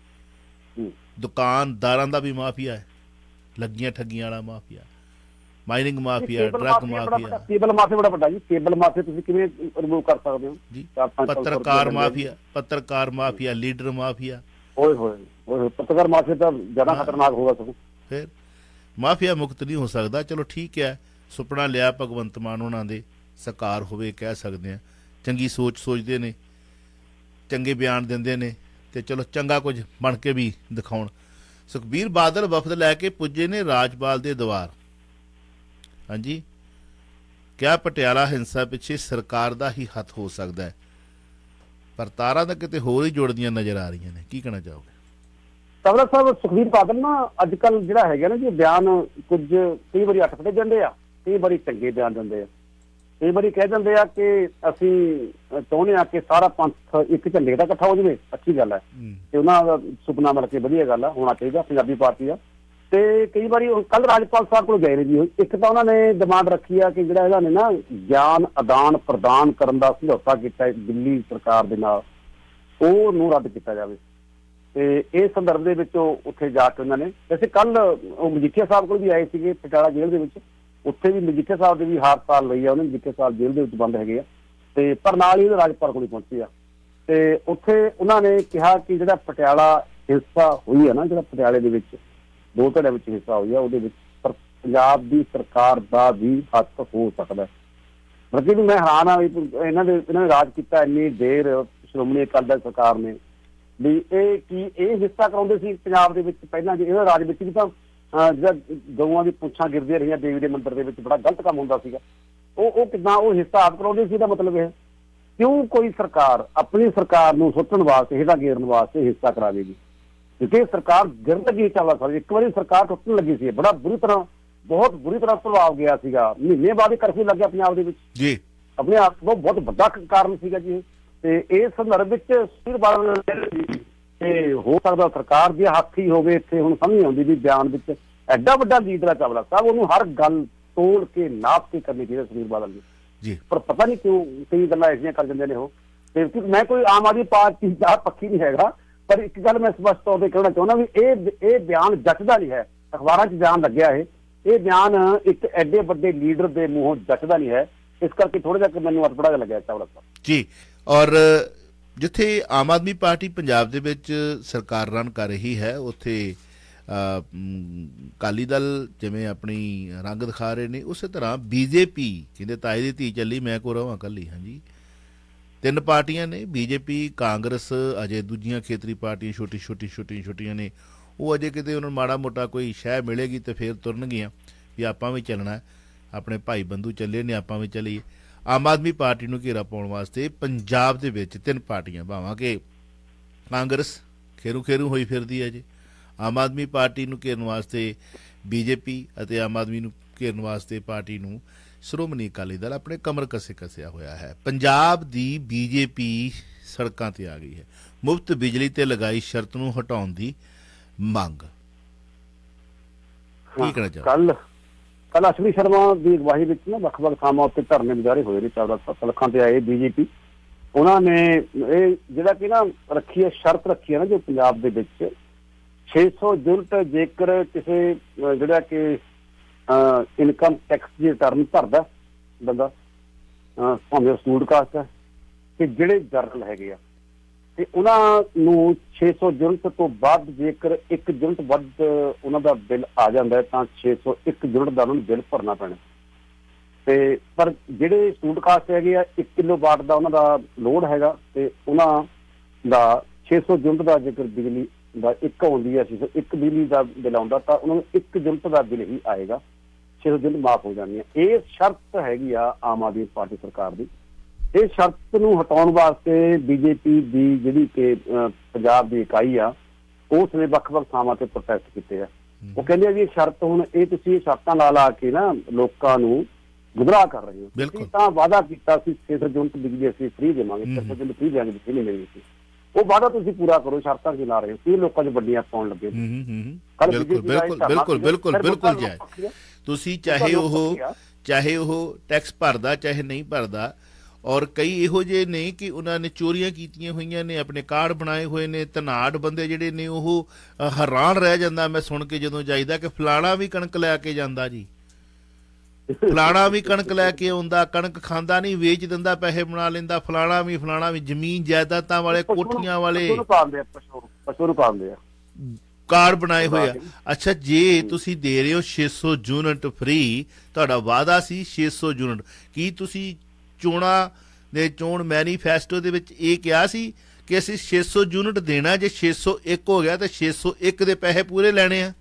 ਦੁਕਾਨਦਾਰਾਂ ਦਾ ਵੀ ਮਾਫੀਆ ਹੈ, ਲੱਗੀਆਂ ਠੱਗੀਆਂ ਵਾਲਾ mafia, mining mafia, drug mafia. Cable mafia ਬੜਾ ਵੱਡਾ ਜੀ। ਕੇਬਲ ਮਾਫੀਆ ਤੁਸੀਂ ਕਿਵੇਂ ਰਿਮੂਵ ਕਰ ਸਕਦੇ ਹੋ ਜੀ? ਪੱਤਰਕਾਰ ਮਾਫੀਆ, ਲੀਡਰ ਮਾਫੀਆ। ਓਏ ਹੋਏ, ਪੱਤਰਕਾਰ ਮਾਫੀਆ ਤਾਂ ਜ਼ਿਆਦਾ ਖਤਰਨਾਕ ਹੋਗਾ ਸਗੋਂ। ਫਿਰ ਮਾਫੀਆ ਮੁਕਤ ਨਹੀਂ ਹੋ ਸਕਦਾ। ਚਲੋ ਠੀਕ ਹੈ, ਸੁਪਨਾ ਲਿਆ ਭਗਵੰਤ ਮਾਨ ਉਹਨਾਂ ਦੇ, ਸਾਕਾਰ ਹੋਵੇ ਕਹਿ ਸਕਦੇ ਹਾਂ। ਚੰਗੀ ਸੋਚਦੇ ਨੇ, ਚੰਗੇ ਬਿਆਨ ਦਿੰਦੇ ਨੇ, ਤੇ ਚਲੋ ਚੰਗਾ ਕੁਝ ਬਣ ਕੇ ਵੀ ਦਿਖਾਉਣ। ਸੁਖਬੀਰ ਬਾਦਲ ਵਫਦ ਲੈ ਕੇ ਪੁੱਜੇ ਨੇ ਰਾਜਪਾਲ ਦੇ ਦੁਆਰ, ਹਾਂਜੀ। ਕਿਆ ਪਟਿਆਲਾ ਹਿੰਸਾ ਪਿੱਛੇ ਸਰਕਾਰ ਦਾ ਹੀ ਹੱਥ ਹੋ ਸਕਦਾ ਹੈ, ਪਰ ਤਾਰਾਂ ਤਾਂ ਕਿਤੇ ਹੋਰ ਹੀ ਜੁੜਦੀਆਂ ਨਜ਼ਰ ਆ ਰਹੀਆਂ ਨੇ। ਕੀ ਕਹਿਣਾ ਚਾਹੋਗੇ? ਟਾਵਰਾ ਸਾਹਿਬ, ਸੁਖਬੀਰ ਬਾਦਲ ਨਾ ਅੱਜ ਕੱਲ੍ਹ ਜਿਹੜਾ ਹੈਗਾ ਨਾ ਜੀ, ਬਿਆਨ ਕੁਝ ਕਈ ਵਾਰੀ ਅਟਕਦੇ ਜਾਂਦੇ ਆ, ਕਈ ਵਾਰੀ ਚੰਗੇ ਬਿਆਨ ਦਿੰਦੇ ਆ। ਕਈ ਵਾਰੀ ਕਹਿ ਦਿੰਦੇ ਆ ਕਿ ਅਸੀਂ ਚਾਹੁੰਦੇ ਆ ਕਿ ਸਾਰਾ ਪੰਥ ਇੱਕ ਝੰਡੇ ਦਾ ਇਕੱਠਾ ਹੋ ਜਾਵੇ, ਅੱਛੀ ਗੱਲ ਹੈ, ਤੇ ਉਹਨਾਂ ਦਾ ਸੁਪਨਾ ਮਿਲ ਕੇ ਵਧੀਆ ਗੱਲ ਆ, ਹੋਣਾ ਚਾਹੀਦਾ ਪੰਜਾਬੀ ਪਾਰਟੀ ਆ। ਤੇ ਕਈ ਵਾਰੀ ਕੱਲ ਰਾਜਪਾਲ ਸਾਹਿਬ ਕੋਲ ਗਏ ਨੇ ਜੀ। ਇੱਕ ਤਾਂ ਉਹਨਾਂ ਨੇ ਡਿਮਾਂਡ ਰੱਖੀ ਆ ਕਿ ਜਿਹੜਾ ਇਹਨਾਂ ਨੇ ਨਾ ਗਿਆਨ ਆਦਾਨ ਪ੍ਰਦਾਨ ਕਰਨ ਦਾ ਸਮਝੌਤਾ ਕੀਤਾ ਦਿੱਲੀ ਸਰਕਾਰ ਦੇ ਨਾਲ, ਉਹ ਨੂੰ ਰੱਦ ਕੀਤਾ ਜਾਵੇ। ਤੇ ਇਸ ਸੰਦਰਭ ਦੇ ਵਿੱਚ ਉੱਥੇ ਜਾ ਕੇ ਉਹਨਾਂ ਨੇ, ਵੈਸੇ ਕੱਲ ਉਹ ਮਜੀਠੀਆ ਸਾਹਿਬ ਕੋਲ ਵੀ ਆਏ ਸੀਗੇ ਪਟਿਆਲਾ ਜੇਲ੍ਹ ਦੇ ਵਿੱਚ, ਉੱਥੇ ਵੀ ਮਜੀਠੀਆ ਸਾਹਿਬ ਦੇ ਵੀ ਹਾਰ ਸਾਲ ਲਈ ਆ ਉਹਨੇ। ਮਜੀਠੀਆ ਸਾਹਿਬ ਜੇਲ੍ਹ ਦੇ ਵਿੱਚ ਬੰਦ ਹੈਗੇ ਆ, ਤੇ ਪਰ ਨਾਲ ਹੀ ਰਾਜਪਾਲ ਕੋਲ ਪਹੁੰਚੇ ਆ। ਤੇ ਉੱਥੇ ਉਹਨਾਂ ਨੇ ਕਿਹਾ ਕਿ ਜਿਹੜਾ ਪਟਿਆਲਾ ਹਿੰਸਾ ਹੋਈ ਆ ਨਾ, ਜਿਹੜਾ ਪਟਿਆਲੇ ਦੇ ਵਿੱਚ 2 ਧੜਿਆਂ ਵਿੱਚ ਹਿੰਸਾ ਹੋਈ ਆ, ਉਹਦੇ ਵਿੱਚ ਪੰਜਾਬ ਦੀ ਸਰਕਾਰ ਦਾ ਵੀ ਹੱਥ ਹੋ ਸਕਦਾ। ਬਲਕਿ ਵੀ ਮੈਂ ਹੈਰਾਨ ਆ ਵੀ ਇਹਨਾਂ ਨੇ ਰਾਜ ਕੀਤਾ ਇੰਨੀ ਦੇਰ ਸ਼੍ਰੋਮਣੀ ਅਕਾਲੀ ਦਲ ਸਰਕਾਰ ਨੇ, ਵੀ ਇਹ ਹਿੱਸਾ ਕਰਾਉਂਦੇ ਸੀ ਪੰਜਾਬ ਦੇ ਵਿੱਚ ਪਹਿਲਾਂ। ਇਹਦਾ ਰਾਜ ਵਿੱਚ ਵੀ ਤਾਂ ਜਿਹੜਾ ਗਊਆਂ ਦੀ ਪੁੱਛਾਂ ਗਿਰਦੀਆਂ ਰਹੀਆਂ ਦੇਵੀ ਦੇ ਮੰਦਿਰ ਦੇ ਵਿੱਚ, ਬੜਾ ਗਲਤ ਕੰਮ ਹੁੰਦਾ ਸੀਗਾ। ਉਹ ਕਿੱਦਾਂ ਉਹ ਹਿੱਸਾ ਆਪ ਕਰਾਉਂਦੇ ਸੀ? ਇਹਦਾ ਮਤਲਬ ਇਹ ਕਿਉਂ ਕੋਈ ਸਰਕਾਰ ਆਪਣੀ ਸਰਕਾਰ ਨੂੰ ਸੁੱਟਣ ਵਾਸਤੇ, ਹੇਠਾਂ ਗੇਰਨ ਵਾਸਤੇ ਹਿੱਸਾ ਕਰਾਵੇਗੀ? ਕਿਉਂਕਿ ਸਰਕਾਰ ਗਿਰਨ ਲੱਗੀ ਚੱਲਦਾ ਸਰ। ਇੱਕ ਵਾਰੀ ਸਰਕਾਰ ਟੁੱਟਣ ਲੱਗੀ ਸੀ, ਬੜਾ ਬਹੁਤ ਬੁਰੀ ਤਰ੍ਹਾਂ ਪ੍ਰਭਾਵ ਗਿਆ ਸੀਗਾ। ਮਹੀਨੇ ਬਾਅਦ ਹੀ ਕਰਫਿਊ ਲੱਗਿਆ ਪੰਜਾਬ ਦੇ ਵਿੱਚ ਜੀ। ਆਪਣੇ ਆਪ ਤੋਂ ਬਹੁਤ ਵੱਡਾ ਕਾਰਨ ਸੀਗਾ ਜੀ। ਤੇ ਇਸ ਸੰਦਰਭ ਵਿੱਚ ਸੁਖਬੀਰ ਬਾਦਲ ਤੇ ਹੋ ਸਕਦਾ ਸਰਕਾਰ ਦੇ ਹੱਥ ਹੀ ਹੋਵੇ ਇੱਥੇ। ਹੁਣ ਸਮਝ ਨਹੀਂ ਆਉਂਦੀ ਵੀ ਬਿਆਨ ਵਿੱਚ ਐਡਾ ਵੱਡਾ ਲੀਡਰ ਹੈ ਚਾਵਲਾ ਸਾਹਿਬ, ਉਹਨੂੰ ਹਰ ਗੱਲ ਤੋੜ ਕੇ ਨਾਪ ਕੇ ਕਰਨੀ ਚਾਹੀਦੀ ਸੁਖਬੀਰ ਬਾਦਲ ਨੂੰ ਜੀ। ਪਰ ਪਤਾ ਨਹੀਂ ਕਿਉਂ ਕਈ ਗੱਲਾਂ ਐਸੀਆਂ ਕਰ ਜਾਂਦੇ ਨੇ ਉਹ। ਤੇ ਮੈਂ ਕੋਈ ਆਮ ਆਦਮੀ ਪਾਰਟੀ ਦਾ ਪੱਖੀ ਨਹੀਂ ਹੈਗਾ, ਪਰ ਇੱਕ ਗੱਲ ਮੈਂ ਸਪਸ਼ਟ ਤੌਰ ਤੇ ਕਹਿਣਾ ਚਾਹੁੰਦਾ ਵੀ ਇਹ ਬਿਆਨ ਜੱਚਦਾ ਨਹੀਂ ਹੈ। ਅਖਬਾਰਾਂ 'ਚ ਬਿਆਨ ਲੱਗਿਆ ਇਹ ਬਿਆਨ ਇੱਕ ਐਡੇ ਵੱਡੇ ਲੀਡਰ ਦੇ ਮੂੰਹੋਂ ਜੱਚਦਾ ਨਹੀਂ ਹੈ। ਇਸ ਕਰਕੇ ਥੋੜਾ ਜਿਹਾ ਮੈਨੂੰ ਅਤਪੜਾ ਲੱਗਿਆ ਚਾਵਲਾ ਸਾਹਿਬ ਜੀ। ਔਰ ਜਿੱਥੇ ਆਮ ਆਦਮੀ ਪਾਰਟੀ ਪੰਜਾਬ ਦੇ ਵਿੱਚ ਸਰਕਾਰ ਰਨ ਕਰ ਰਹੀ ਹੈ, ਉੱਥੇ ਅਕਾਲੀ ਦਲ ਜਿਵੇਂ ਆਪਣੀ ਰੰਗ ਦਿਖਾ ਰਹੇ ਨੇ, ਉਸੇ ਤਰ੍ਹਾਂ ਬੀਜੇਪੀ ਕਹਿੰਦੇ ਤਾਏ ਦੀ ਧੀ ਚੱਲੀ ਮੈਂ ਕੋ ਰਵਾਂ ਕੱਲੀ। ਹਾਂਜੀ, 3 ਪਾਰਟੀਆਂ ਨੇ, ਬੀਜੇਪੀ, ਕਾਂਗਰਸ, ਅਜੇ ਦੂਜੀਆਂ ਖੇਤਰੀ ਪਾਰਟੀਆਂ ਛੋਟੀਆਂ ਨੇ, ਉਹ ਅਜੇ ਕਿਤੇ ਉਹਨਾਂ ਨੂੰ ਮਾੜਾ ਮੋਟਾ ਕੋਈ ਸ਼ਹਿ ਮਿਲੇਗੀ ਤੇ ਫਿਰ ਤੁਰਨਗੀਆਂ ਵੀ ਆਪਾਂ ਵੀ ਚੱਲਣਾ, ਆਪਣੇ ਭਾਈ ਬੰਧੂ ਚੱਲੇ ਨੇ ਆਪਾਂ ਵੀ ਚੱਲੀਏ। ਆਮ ਆਦਮੀ ਪਾਰਟੀ ਨੂੰ ਘੇਰਾ ਪਾਉਣ ਵਾਸਤੇ ਪੰਜਾਬ ਦੇ ਵਿੱਚ 3 ਪਾਰਟੀਆਂ ਭਾਵਾਂ ਕਿ ਕਾਂਗਰਸ ਖੇਰੂ ਹੋਈ ਫਿਰਦੀ ਹੈ ਜੀ, ਆਮ ਆਦਮੀ ਪਾਰਟੀ ਨੂੰ ਘੇਰਨ ਵਾਸਤੇ ਬੀਜੇਪੀ ਅਤੇ ਆਮ ਆਦਮੀ ਨੂੰ ਘੇਰਨ ਵਾਸਤੇ ਪਾਰਟੀ ਨੂੰ ਸ਼੍ਰੋਮਣੀ ਅਕਾਲੀ ਦਲ ਆਪਣੇ ਕਮਰ ਕੱਸਿਆ ਹੋਇਆ ਹੈ। ਪੰਜਾਬ ਦੀ ਬੀਜੇਪੀ ਸੜਕਾਂ ਤੇ ਆ ਗਈ ਹੈ, ਮੁਫਤ ਬਿਜਲੀ ਤੇ ਲਗਾਈ ਸ਼ਰਤ ਨੂੰ ਹਟਾਉਣ ਦੀ ਮੰਗ। ਕੀ ਕਹਿਣਾ ਚਾਹੁੰਦੇ? ਕੱਲ ਅਸ਼ਵਨੀ ਸ਼ਰਮਾ ਦੀ ਅਗਵਾਈ ਵਿੱਚ ਨਾ ਵੱਖ-ਵੱਖ ਥਾਵਾਂ ਉੱਤੇ ਧਰਨੇ ਮੁਜ਼ਾਹਰੇ ਹੋਏ ਨੇ। 14 ਸੜਕਾਂ ਤੇ ਆਏ ਬੀਜੇਪੀ, ਉਹਨਾਂ ਨੇ ਇਹ ਜਿਹੜਾ ਕਿ ਨਾ ਰੱਖੀ ਹੈ, ਸ਼ਰਤ ਰੱਖੀ ਹੈ ਨਾ ਜੋ ਪੰਜਾਬ ਦੇ ਵਿੱਚ 600 ਯੂਨਿਟ ਜੇਕਰ ਕਿਸੇ ਜਿਹੜਾ ਕਿ ਇਨਕਮ ਟੈਕਸ ਦੀ ਰਿਟਰਨ ਭਰਦਾ ਬੰਦਾ, ਭਾਵੇਂ ਸਟੂਡ ਕਾਸਟ ਹੈ, ਤੇ ਜਿਹੜੇ ਜਰਨਲ ਹੈਗੇ ਆ ਤੇ ਉਹਨਾਂ ਨੂੰ 600 ਯੂਨਿਟ ਤੋਂ ਵੱਧ ਜੇਕਰ 1 ਯੂਨਿਟ ਵੱਧ ਉਹਨਾਂ ਦਾ ਬਿੱਲ ਆ ਜਾਂਦਾ ਤਾਂ 601 ਯੂਨਿਟ ਦਾ ਉਹਨਾਂ ਨੂੰ ਬਿੱਲ ਭਰਨਾ ਪੈਣਾ। ਤੇ ਪਰ ਜਿਹੜੇ ਸਟੂਡ ਕਾਸਟ ਹੈਗੇ ਆ 1 ਕਿਲੋਵਾਟ ਦਾ ਉਹਨਾਂ ਦਾ ਲੋਡ ਹੈਗਾ ਤੇ ਉਹਨਾਂ ਦਾ 600 ਯੂਨਿਟ ਦਾ ਜੇਕਰ ਬਿਜਲੀ ਦਾ ਇੱਕ ਆਉਂਦੀ ਹੈ, 601 ਬਿਜਲੀ ਦਾ ਬਿੱਲ ਆਉਂਦਾ ਤਾਂ ਉਹਨਾਂ ਨੂੰ 1 ਯੂਨਿਟ ਦਾ ਬਿੱਲ ਹੀ ਆਏਗਾ, 600 ਯੂਨਿਟ ਮਾਫ ਹੋ ਜਾਣੀ ਹੈ। ਇਹ ਸ਼ਰਤ ਹੈਗੀ ਆ ਆਮ ਆਦਮੀ ਪਾਰਟੀ ਸਰਕਾਰ ਦੀ। ਇਹ ਸ਼ਰਤ ਨੂੰ ਹਟਾਉਣ ਵਾਸਤੇ ਬੀਜੇਪੀ ਦੀ ਜਿਹੜੀ ਕਿ ਪੰਜਾਬ ਦੀ ਇਕਾਈ ਆ ਉਸ ਨੇ ਵੱਖ-ਵੱਖ ਥਾਵਾਂ ਤੇ ਪ੍ਰੋਟੈਸਟ ਕੀਤੇ ਆ। ਉਹ ਕਹਿੰਦੇ ਆ ਵੀ ਇਹ ਸ਼ਰਤ ਹੁਣ ਤੁਸੀਂ ਸ਼ਰਤਾਂ ਲਾ ਕੇ ਨਾ ਲੋਕਾਂ ਨੂੰ ਗੁੰਮਰਾਹ ਕਰ ਰਹੇ ਹੋ। ਤੁਸੀਂ ਤਾਂ ਵਾਅਦਾ ਕੀਤਾ ਸੀ 600 ਯੂਨਿਟ ਬਿਜਲੀ ਅਸੀਂ ਫ੍ਰੀ ਦੇਵਾਂਗੇ, 600 ਯੂਨਿਟ ਫ੍ਰੀ ਦੇਵਾਂਗੇ, ਜਿੱਥੇ ਨਹੀਂ ਮਿਲਣੀ ਸੀ ਉਹ ਵਾਅਦਾ ਤੁਸੀਂ ਪੂਰਾ ਕਰੋ, ਸ਼ਰਤਾਂ ਕਿਉਂ ਲਾ ਰਹੇ ਹੋ? ਕੀ ਲੋਕਾਂ 'ਚ ਵੱਡੀਆਂ ਪਾਉਣ ਲੱਗੇ? ਬਿਲਕੁਲ ਜਾਇਜ਼। ਤੁਸੀਂ ਚਾਹੇ ਉਹ ਟੈਕਸ ਭਰਦਾ ਚਾਹੇ ਨਹੀਂ ਭਰਦਾ, ਔਰ ਕਈ ਇਹੋ ਜਿਹੇ ਨੇ ਕਿ ਉਹਨਾਂ ਨੇ ਚੋਰੀਆਂ ਕੀਤੀਆਂ ਹੋਈਆਂ ਨੇ, ਆਪਣੇ ਕਾਰਡ ਬਣਾਏ ਹੋਏ ਨੇ, ਧਨਾੜ ਬੰਦੇ ਜਿਹੜੇ ਨੇ ਉਹ ਹੈਰਾਨ ਰਹਿ ਜਾਂਦਾ ਮੈਂ ਸੁਣ ਕੇ ਜਦੋਂ ਜਾਈਦਾ ਕਿ ਫਲਾਣਾ ਵੀ ਕਣਕ ਲੈ ਕੇ ਜਾਂਦਾ ਜੀ, ਫਲਾਣਾ ਵੀ ਕਣਕ ਲੈ ਕੇ ਆਉਂਦਾ, ਕਣਕ ਖਾਂਦਾ ਨਹੀਂ ਵੇਚ ਦਿੰਦਾ, ਪੈਸੇ ਬਣਾ ਲੈਂਦਾ, ਫਲਾਣਾ ਵੀ ਜ਼ਮੀਨ ਜਾਇਦਾਦਾਂ ਵਾਲੇ, ਕੋਠੀਆਂ ਵਾਲੇ ਕਾਰਡ ਬਣਾਏ ਹੋਏ ਆ। ਅੱਛਾ, ਜੇ ਤੁਸੀਂ ਦੇ ਰਹੇ ਹੋ 600 ਯੂਨਿਟ ਫ੍ਰੀ, ਤੁਹਾਡਾ ਵਾਅਦਾ ਸੀ 600 ਯੂਨਿਟ, ਕੀ ਤੁਸੀਂ ਚੋਣ ਮੈਨੀਫੈਸਟੋ ਦੇ ਵਿੱਚ ਇਹ ਕਿਹਾ ਸੀ ਕਿ ਅਸੀਂ 600 ਯੂਨਿਟ ਦੇਣਾ, ਜੇ 601 ਹੋ ਗਿਆ ਤੇ 601 ਦੇ ਪੈਸੇ ਪੂਰੇ ਲੈਣੇ ਆ?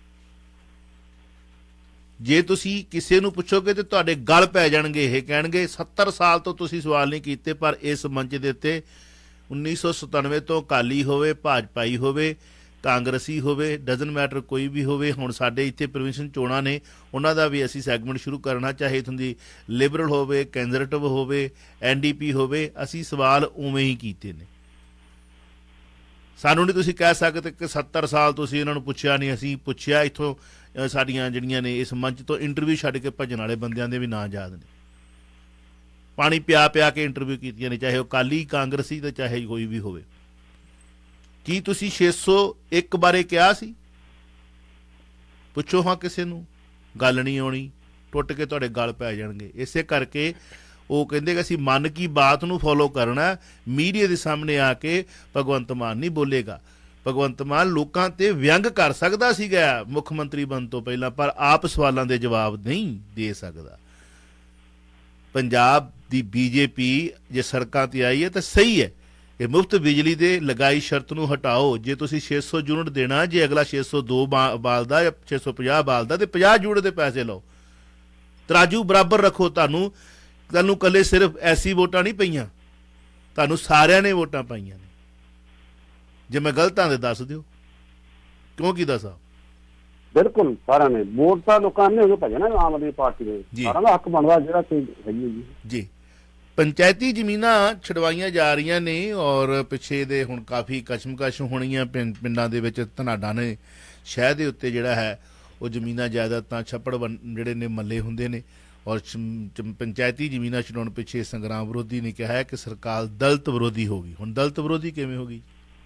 ਜੇ ਤੁਸੀਂ ਕਿਸੇ ਨੂੰ ਪੁੱਛੋਗੇ ਤੇ ਤੁਹਾਡੇ ਗਲ ਪੈ ਜਾਣਗੇ, ਇਹ ਕਹਿਣਗੇ 70 ਸਾਲ ਤੋਂ ਤੁਸੀਂ ਸਵਾਲ ਨਹੀਂ ਕੀਤੇ, ਪਰ ਇਸ ਮੰਚ ਦੇ ਉੱਤੇ 1997 ਤੋਂ ਅਕਾਲੀ ਹੋਵੇ, ਭਾਜਪਾਈ ਹੋਵੇ, ਕਾਂਗਰਸੀ ਹੋਵੇ, ਡਜ਼ਨ ਮੈਟਰ ਕੋਈ ਵੀ ਹੋਵੇ, ਹੁਣ ਸਾਡੇ ਇੱਥੇ ਪ੍ਰੋਵਿੰਸ਼ਨ ਚੋਣਾਂ ਨੇ, ਉਹਨਾਂ ਦਾ ਵੀ ਅਸੀਂ ਸੈਗਮੈਂਟ ਸ਼ੁਰੂ ਕਰਨਾ, ਚਾਹੇ ਇੱਥੋਂ ਦੀ ਲਿਬਰਲ ਹੋਵੇ, ਕੰਜ਼ਰਵੇਟਿਵ ਹੋਵੇ, NDP ਹੋਵੇ, ਅਸੀਂ ਸਵਾਲ ਉਵੇਂ ਹੀ ਕੀਤੇ ਨੇ। ਸਾਨੂੰ ਨਹੀਂ ਤੁਸੀਂ ਕਹਿ ਸਕਦੇ ਕਿ 70 ਸਾਲ ਤੁਸੀਂ ਇਹਨਾਂ ਨੂੰ ਪੁੱਛਿਆ ਨਹੀਂ। ਅਸੀਂ ਪੁੱਛਿਆ, ਇੱਥੋਂ ਸਾਡੀਆਂ ਜਿਹੜੀਆਂ ਨੇ ਇਸ ਮੰਚ ਤੋਂ ਇੰਟਰਵਿਊ ਛੱਡ ਕੇ ਭੱਜਣ ਵਾਲੇ ਬੰਦਿਆਂ ਦੇ ਵੀ ਨਾਂ ਯਾਦ ਨੇ, ਪਾਣੀ ਪਿਆ ਕੇ ਇੰਟਰਵਿਊ ਕੀਤੀਆਂ ਨੇ, ਚਾਹੇ ਉਹ ਅਕਾਲੀ ਕਾਂਗਰਸੀ ਤੇ ਚਾਹੇ ਕੋਈ ਵੀ ਹੋਵੇ। ਕੀ ਤੁਸੀਂ 601 ਬਾਰੇ ਕਿਹਾ ਸੀ? ਪੁੱਛੋ ਹਾਂ ਕਿਸੇ ਨੂੰ, ਗੱਲ ਨਹੀਂ ਆਉਣੀ, ਟੁੱਟ ਕੇ ਤੁਹਾਡੇ ਗਲ ਪੈ ਜਾਣਗੇ। ਇਸੇ ਕਰਕੇ ਉਹ ਕਹਿੰਦੇ ਕਿ ਅਸੀਂ ਮਨ ਕੀ ਬਾਤ ਨੂੰ ਫੋਲੋ ਕਰਨਾ। ਮੀਡੀਆ ਦੇ ਸਾਹਮਣੇ ਆ ਕੇ ਭਗਵੰਤ ਮਾਨ ਨਹੀਂ ਬੋਲੇਗਾ। ਭਗਵੰਤ ਮਾਨ ਲੋਕਾਂ ਤੇ ਵਿਅੰਗ ਕਰ ਸਕਦਾ ਸੀਗਾ ਮੁੱਖ ਮੰਤਰੀ ਬਣਨ ਤੋਂ ਪਹਿਲਾਂ, ਪਰ ਆਪ ਸਵਾਲਾਂ ਦੇ ਜਵਾਬ ਨਹੀਂ ਦੇ ਸਕਦਾ। ਪੰਜਾਬ ਦੀ ਬੀਜੇਪੀ ਜੇ ਸੜਕਾਂ ਤੇ ਆਈ ਹੈ ਤਾਂ ਸਹੀ ਹੈ, ਇਹ ਮੁਫਤ ਬਿਜਲੀ ਦੇ ਲਗਾਈ ਸ਼ਰਤ ਨੂੰ ਹਟਾਓ। ਜੇ ਤੁਸੀਂ 600 ਯੂਨਿਟ ਦੇਣਾ, ਜੇ ਅਗਲਾ 602 ਬਾਲਦਾ ਜਾਂ 650 ਬਾਲਦਾ ਤੇ 50 ਯੂਨਿਟ ਦੇ ਪੈਸੇ ਲਓ, ਤਰਾਜੂ ਬਰਾਬਰ ਰੱਖੋ। ਤੁਹਾਨੂੰ ਇਕੱਲੇ ਸਿਰਫ ਐਸੀ ਵੋਟਾਂ ਨਹੀਂ ਪਈਆਂ, ਤੁਹਾਨੂੰ ਸਾਰਿਆਂ ਨੇ ਵੋਟਾਂ ਪਾਈਆਂ ਨੇ। ਜੇ ਮੈਂ ਗਲਤ ਹਾਂ ਤੇ ਦੱਸ ਦਿਓ, ਕਿਉਂ ਕੀ ਦੱਸਾਂ? ਬਿਲਕੁਲ ਸਾਰਿਆਂ ਨੇ ਵੋਟ ਤਾਂ ਲੋਕਾਂ ਨੇ ਹੋ ਭਜਣਾ ਆਮ ਆਦਮੀ ਪਾਰਟੀ ਦੇ, ਸਾਰਿਆਂ ਦਾ ਹੱਕ ਬਣਦਾ ਜਿਹੜਾ ਕੋਈ ਹੈਗੀ ਜੀ। ਪੰਚਾਇਤੀ ਜ਼ਮੀਨਾਂ ਛਡਵਾਈਆਂ ਜਾ ਰਹੀਆਂ ਨੇ, ਔਰ ਪਿੱਛੇ ਦੇ ਹੁਣ ਕਾਫੀ ਕਸ਼ਮਕਸ਼ ਹੋਣੀਆਂ ਪਿੰਡਾਂ ਦੇ ਵਿੱਚ। ਧਨਾਡਾਂ ਨੇ ਸ਼ਹਿਰ ਦੇ ਉੱਤੇ ਜਿਹੜਾ ਹੈ ਉਹ ਜ਼ਮੀਨਾਂ ਜਾਇਦਾਦਾਂ ਛੱਪੜ ਜਿਹੜੇ ਨੇ ਮੱਲੇ ਹੁੰਦੇ ਨੇ। ਔਰ ਪੰਚਾਇਤੀ ਜ਼ਮੀਨਾਂ ਛਡਾਉਣ ਪਿੱਛੇ ਸੰਗਰਾਮ ਵਿਰੋਧੀ ਨੇ ਕਿਹਾ ਹੈ ਕਿ ਸਰਕਾਰ ਦਲਿਤ ਵਿਰੋਧੀ ਹੋ ਗਈ। ਹੁਣ ਦਲਿਤ ਵਿਰੋਧੀ ਕਿਵੇਂ ਹੋ ਗਈ?